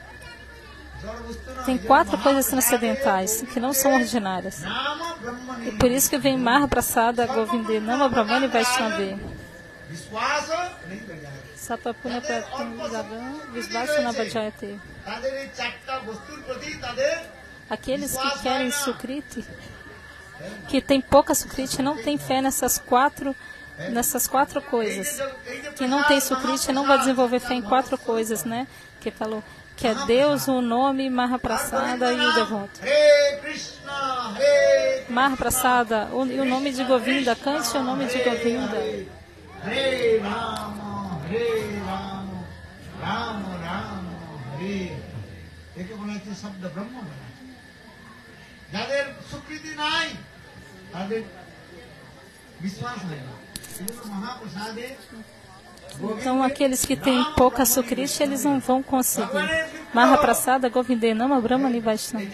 জড় বস্তু নয়, tem যে quatro coisas মহাপ্রসাদে transcendentais que não são ordinárias. নাম ব্রহ্মণি E por isso que vem Mahaprasada, Govinde, Nama Brahmani Vaishnave. বিশ্বাস নেই বজায়। Sapapuna Pratim Zagan, Visvasana Vajayate. তাদের এই চারটা বস্তুর প্রতি তাদের Aqueles que querem Sukriti, que tem pouca Sukriti, não tem fé nessas quatro, nessas quatro coisas. Quem não tem Sukriti não vai desenvolver fé em quatro coisas, né? Que falou que é Deus, o nome, Mahaprasada e o devoto. হরে কৃষ্ণ হরে Mahaprasada o, e o nome de Govinda, cante o nome de Govinda. হরে রাম হরে রাম রাম রাম হরে। একে বলা হচ্ছে শব্দ ব্রহ্ম বলা হয়। যাদের স্বীকৃতি নাই তাদের বিশ্বাস হয় না। এই জন্য মহাপ্রসাদে Então, aqueles que têm pouca sukriti, eles não vão conseguir. Mahaprasada, Govindenama, Brahmani Vaishnava.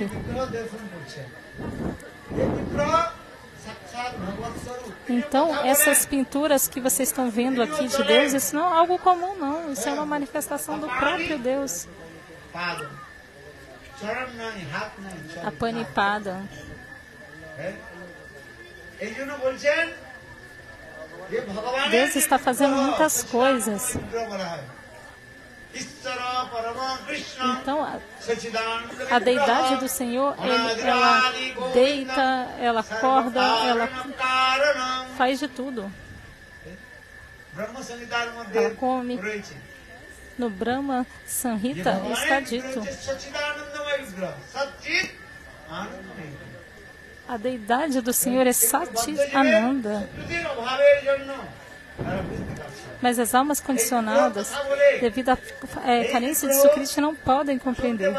Então, essas pinturas que vocês estão vendo aqui de Deus, isso não é algo comum, não. Isso é uma manifestação do próprio Deus. A Panipada. Deus está fazendo muitas coisas. Então, a, a deidade do Senhor, ele, ela deita, ela acorda, ela faz de tudo. Ela come. No Brahma Samhita está dito: a deidade do Senhor é Sati Ananda. Mas as almas condicionadas, devido à é, carência de Sukriti, não podem compreender.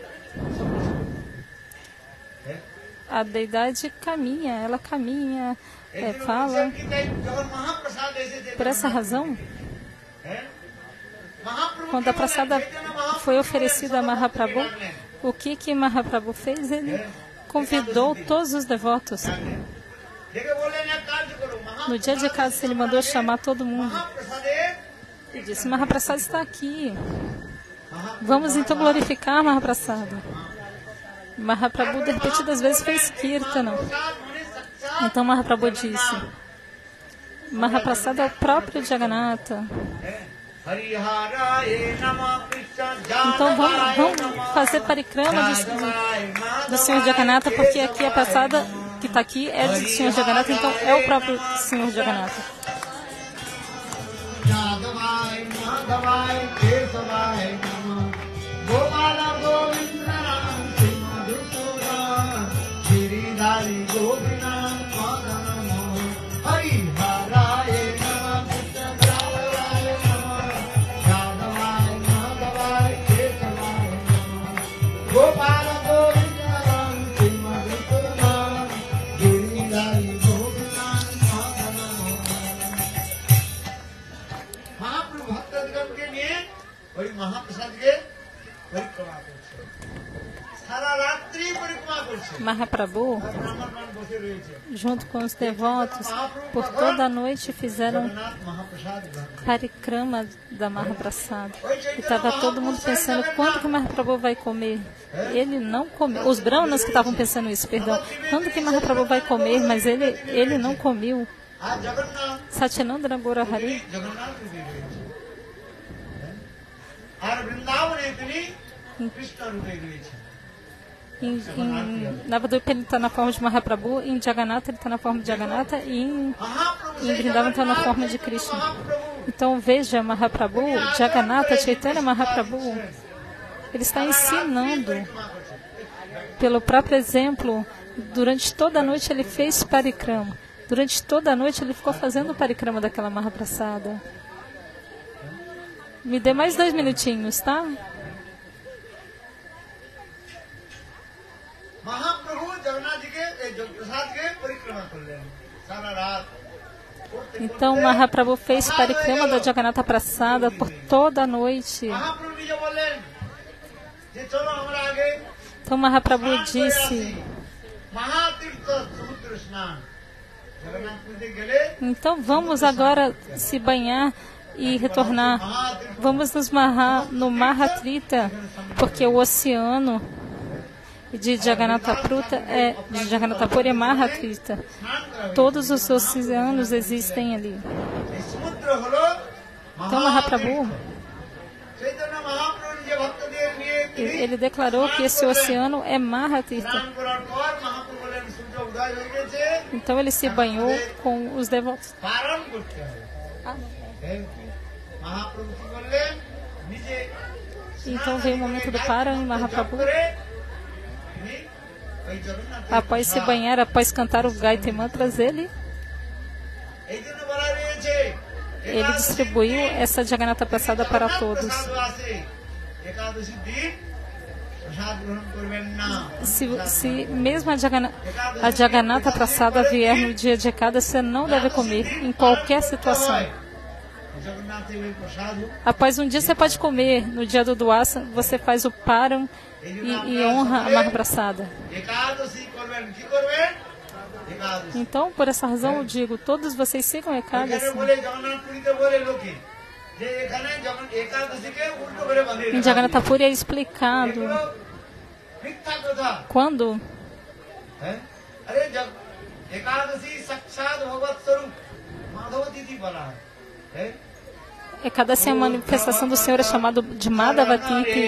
A deidade caminha, ela caminha, é, fala. Por essa razão, quando a prasada foi oferecida a Mahaprabhu, o que que Mahaprabhu fez? Ele convidou todos os devotos. No dia de Ekadasi, ele mandou chamar todo mundo. E disse: Mahaprasada está aqui. Vamos então glorificar Mahaprasada. Mahaprabhu, de repetidas vezes, fez Kirtana. Então Mahaprabhu disse: Mahaprasada é o próprio Jagannatha. Então vamos, vamos fazer parikrama do, do Senhor Jagannatha, porque aqui a passada que está aqui é do Senhor Jagannatha, então é o próprio Senhor Jagannatha. Mahaprabhu, junto com os devotos, por toda a noite fizeram parikrama da Mahaprasada. E estava todo mundo pensando: quando que Mahaprabhu vai comer? Ele não comeu. Os brahmanas que estavam pensando isso, perdão. Quando que Mahaprabhu vai comer? Mas ele, ele não comeu. Satyanandana Gaurahari. Em, em Navadvipa ele está na forma de Mahaprabhu, em Jagannatha ele está na forma de Jagannatha e em, em Vrindavan está na forma de Krishna. Então veja, Mahaprabhu, Jagannatha, Chaitanya Mahaprabhu, ele está ensinando pelo próprio exemplo. Durante toda a noite ele fez parikrama. Durante toda a noite ele ficou fazendo o parikrama daquela Mahaprasada. Me dê mais dois minutinhos, tá? Então Mahaprabhu fez parikrama da Jagannatha Prasada por toda a noite. Então Mahaprabhu disse: então vamos agora se banhar e retornar. Vamos nos marrar no Mahatrita, porque o oceano de Jagannatha Pruta é de Jagannatha Puri é Mahatrita. Todos os oceanos existem ali. Então Mahaprabhu, ele declarou que esse oceano é Mahatrita. Então ele se banhou com os devotos. Ah, então veio o momento do Param em Mahaprabhu. Após se banhar, após cantar o Gayatri Mantras, ele, ele distribuiu essa Jagannatha Prasada para todos. Se, se mesmo a Jagannatha, a Jagannatha Prasada vier no dia de Ekadasi, você não deve comer, em qualquer situação. Jagannath will prasad. Após um dia você pode comer, no dia do Duasa você faz o param e, e honra a Mahaprasada. Ekadashi korben, ki korben? Ekadashi. Então, por essa razão eu digo, todos vocês sigam এখানে Ekadasi. বলে জগন্নাথ পুরীতে বলে লোকে যে এখানে যখন একাদশীকে উল্টো করে বাঁধে Em Jagannatha Puri é explicado এগুলো মিথ্যা কথা quando হ্যাঁ আরে জগ- একাদশী সাক্ষাৎ ভগবত স্বরূপ মাধব তিথি বলা হয় হ্যাঁ Ekadasi é a manifestação do Senhor, é chamado de Madhava Tithi.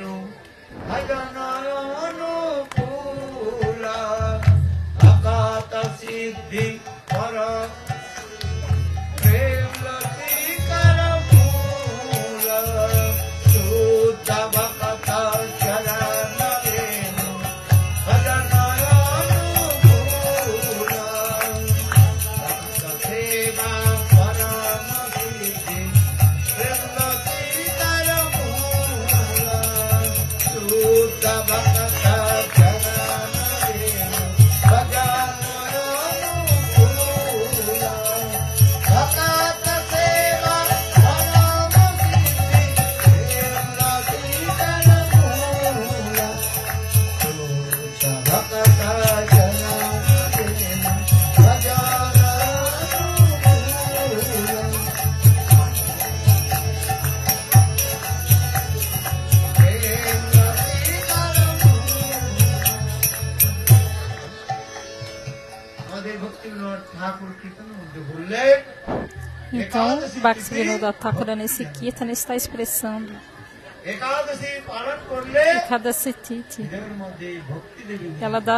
Então, Bhaktivinoda Thakura nesse Kirtana está expressando একাদশী পালন করলে Ekadasi Tithi. এদের মধ্যে ভক্তি দেবী Ela dá,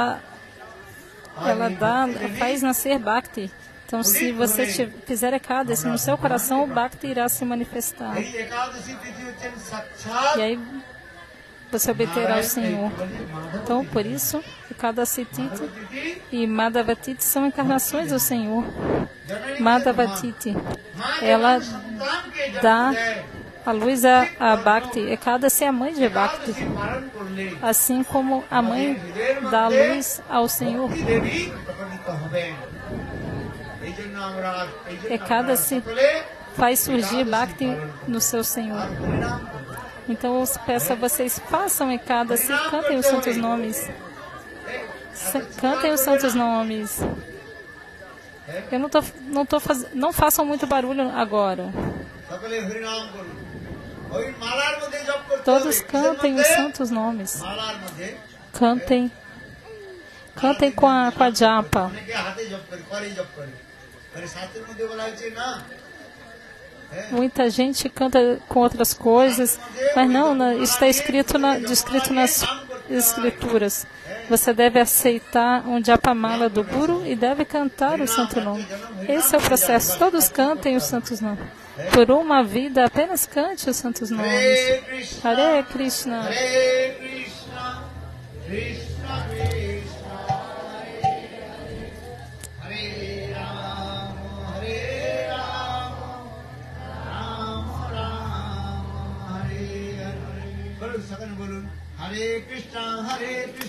ela dá, faz nascer Bhakti. Então, se você te- fizer Ekadasi no seu coração, o Bhakti irá se manifestar. এই একাদশী তিথি হচ্ছেন সাক্ষাৎ E aí você obterá o Senhor. Então, por isso, Ekadasi Tithi Tithi e Madhava Tithi são encarnações do Senhor. জননী Madhava Tithi, মা ela সন্তানকে জন্ম dá দেয় a luz a, a Bhakti. Ekadasi é a mãe de Bhakti. একাদশী পালন করলে Assim como a mãe dá a luz ao Senhor. ভক্তি দেবী প্রকটিত হবেন এই জন্য আমরা এই জন্য আমরা একাদশী সকলে Faz surgir Bhakti no seu Senhor. হরিনাম করব। Então eu peço a vocês, façam Ekadasi, cantem os santos nomes. Sa- Cantem os santos nomes. Eu não tô, não tô fazendo, não façam muito barulho agora. সকলে হরিনাম করুন ওই মালার মধ্যে জপ করতে হবে Todos কিসের cantem os মধ্যে? santos nomes. মালার মধ্যে Cantem. Cantem com a, com a japa. অনেকে হাতে জপ করে করে জপ করে মানে শাস্ত্রের মধ্যে বলা হয়েছে না Muita gente canta com outras coisas, mas não, na- isso está escrito, na, descrito nas escrituras. Você deve aceitar um japamala do Guru e deve cantar o santo nome. Esse é o processo. Todos cantem os santos nomes. Por uma vida, apenas cante os santos nomes. হরে Hare কৃষ্ণ Krishna. হরে কৃষ্ণ কৃষ্ণ কৃষ্ণ হরে রাম হরে রাম রাম রাম হরে হরে বলুন সকলে বলুন হরে কৃষ্ণ হরে কৃষ্ণ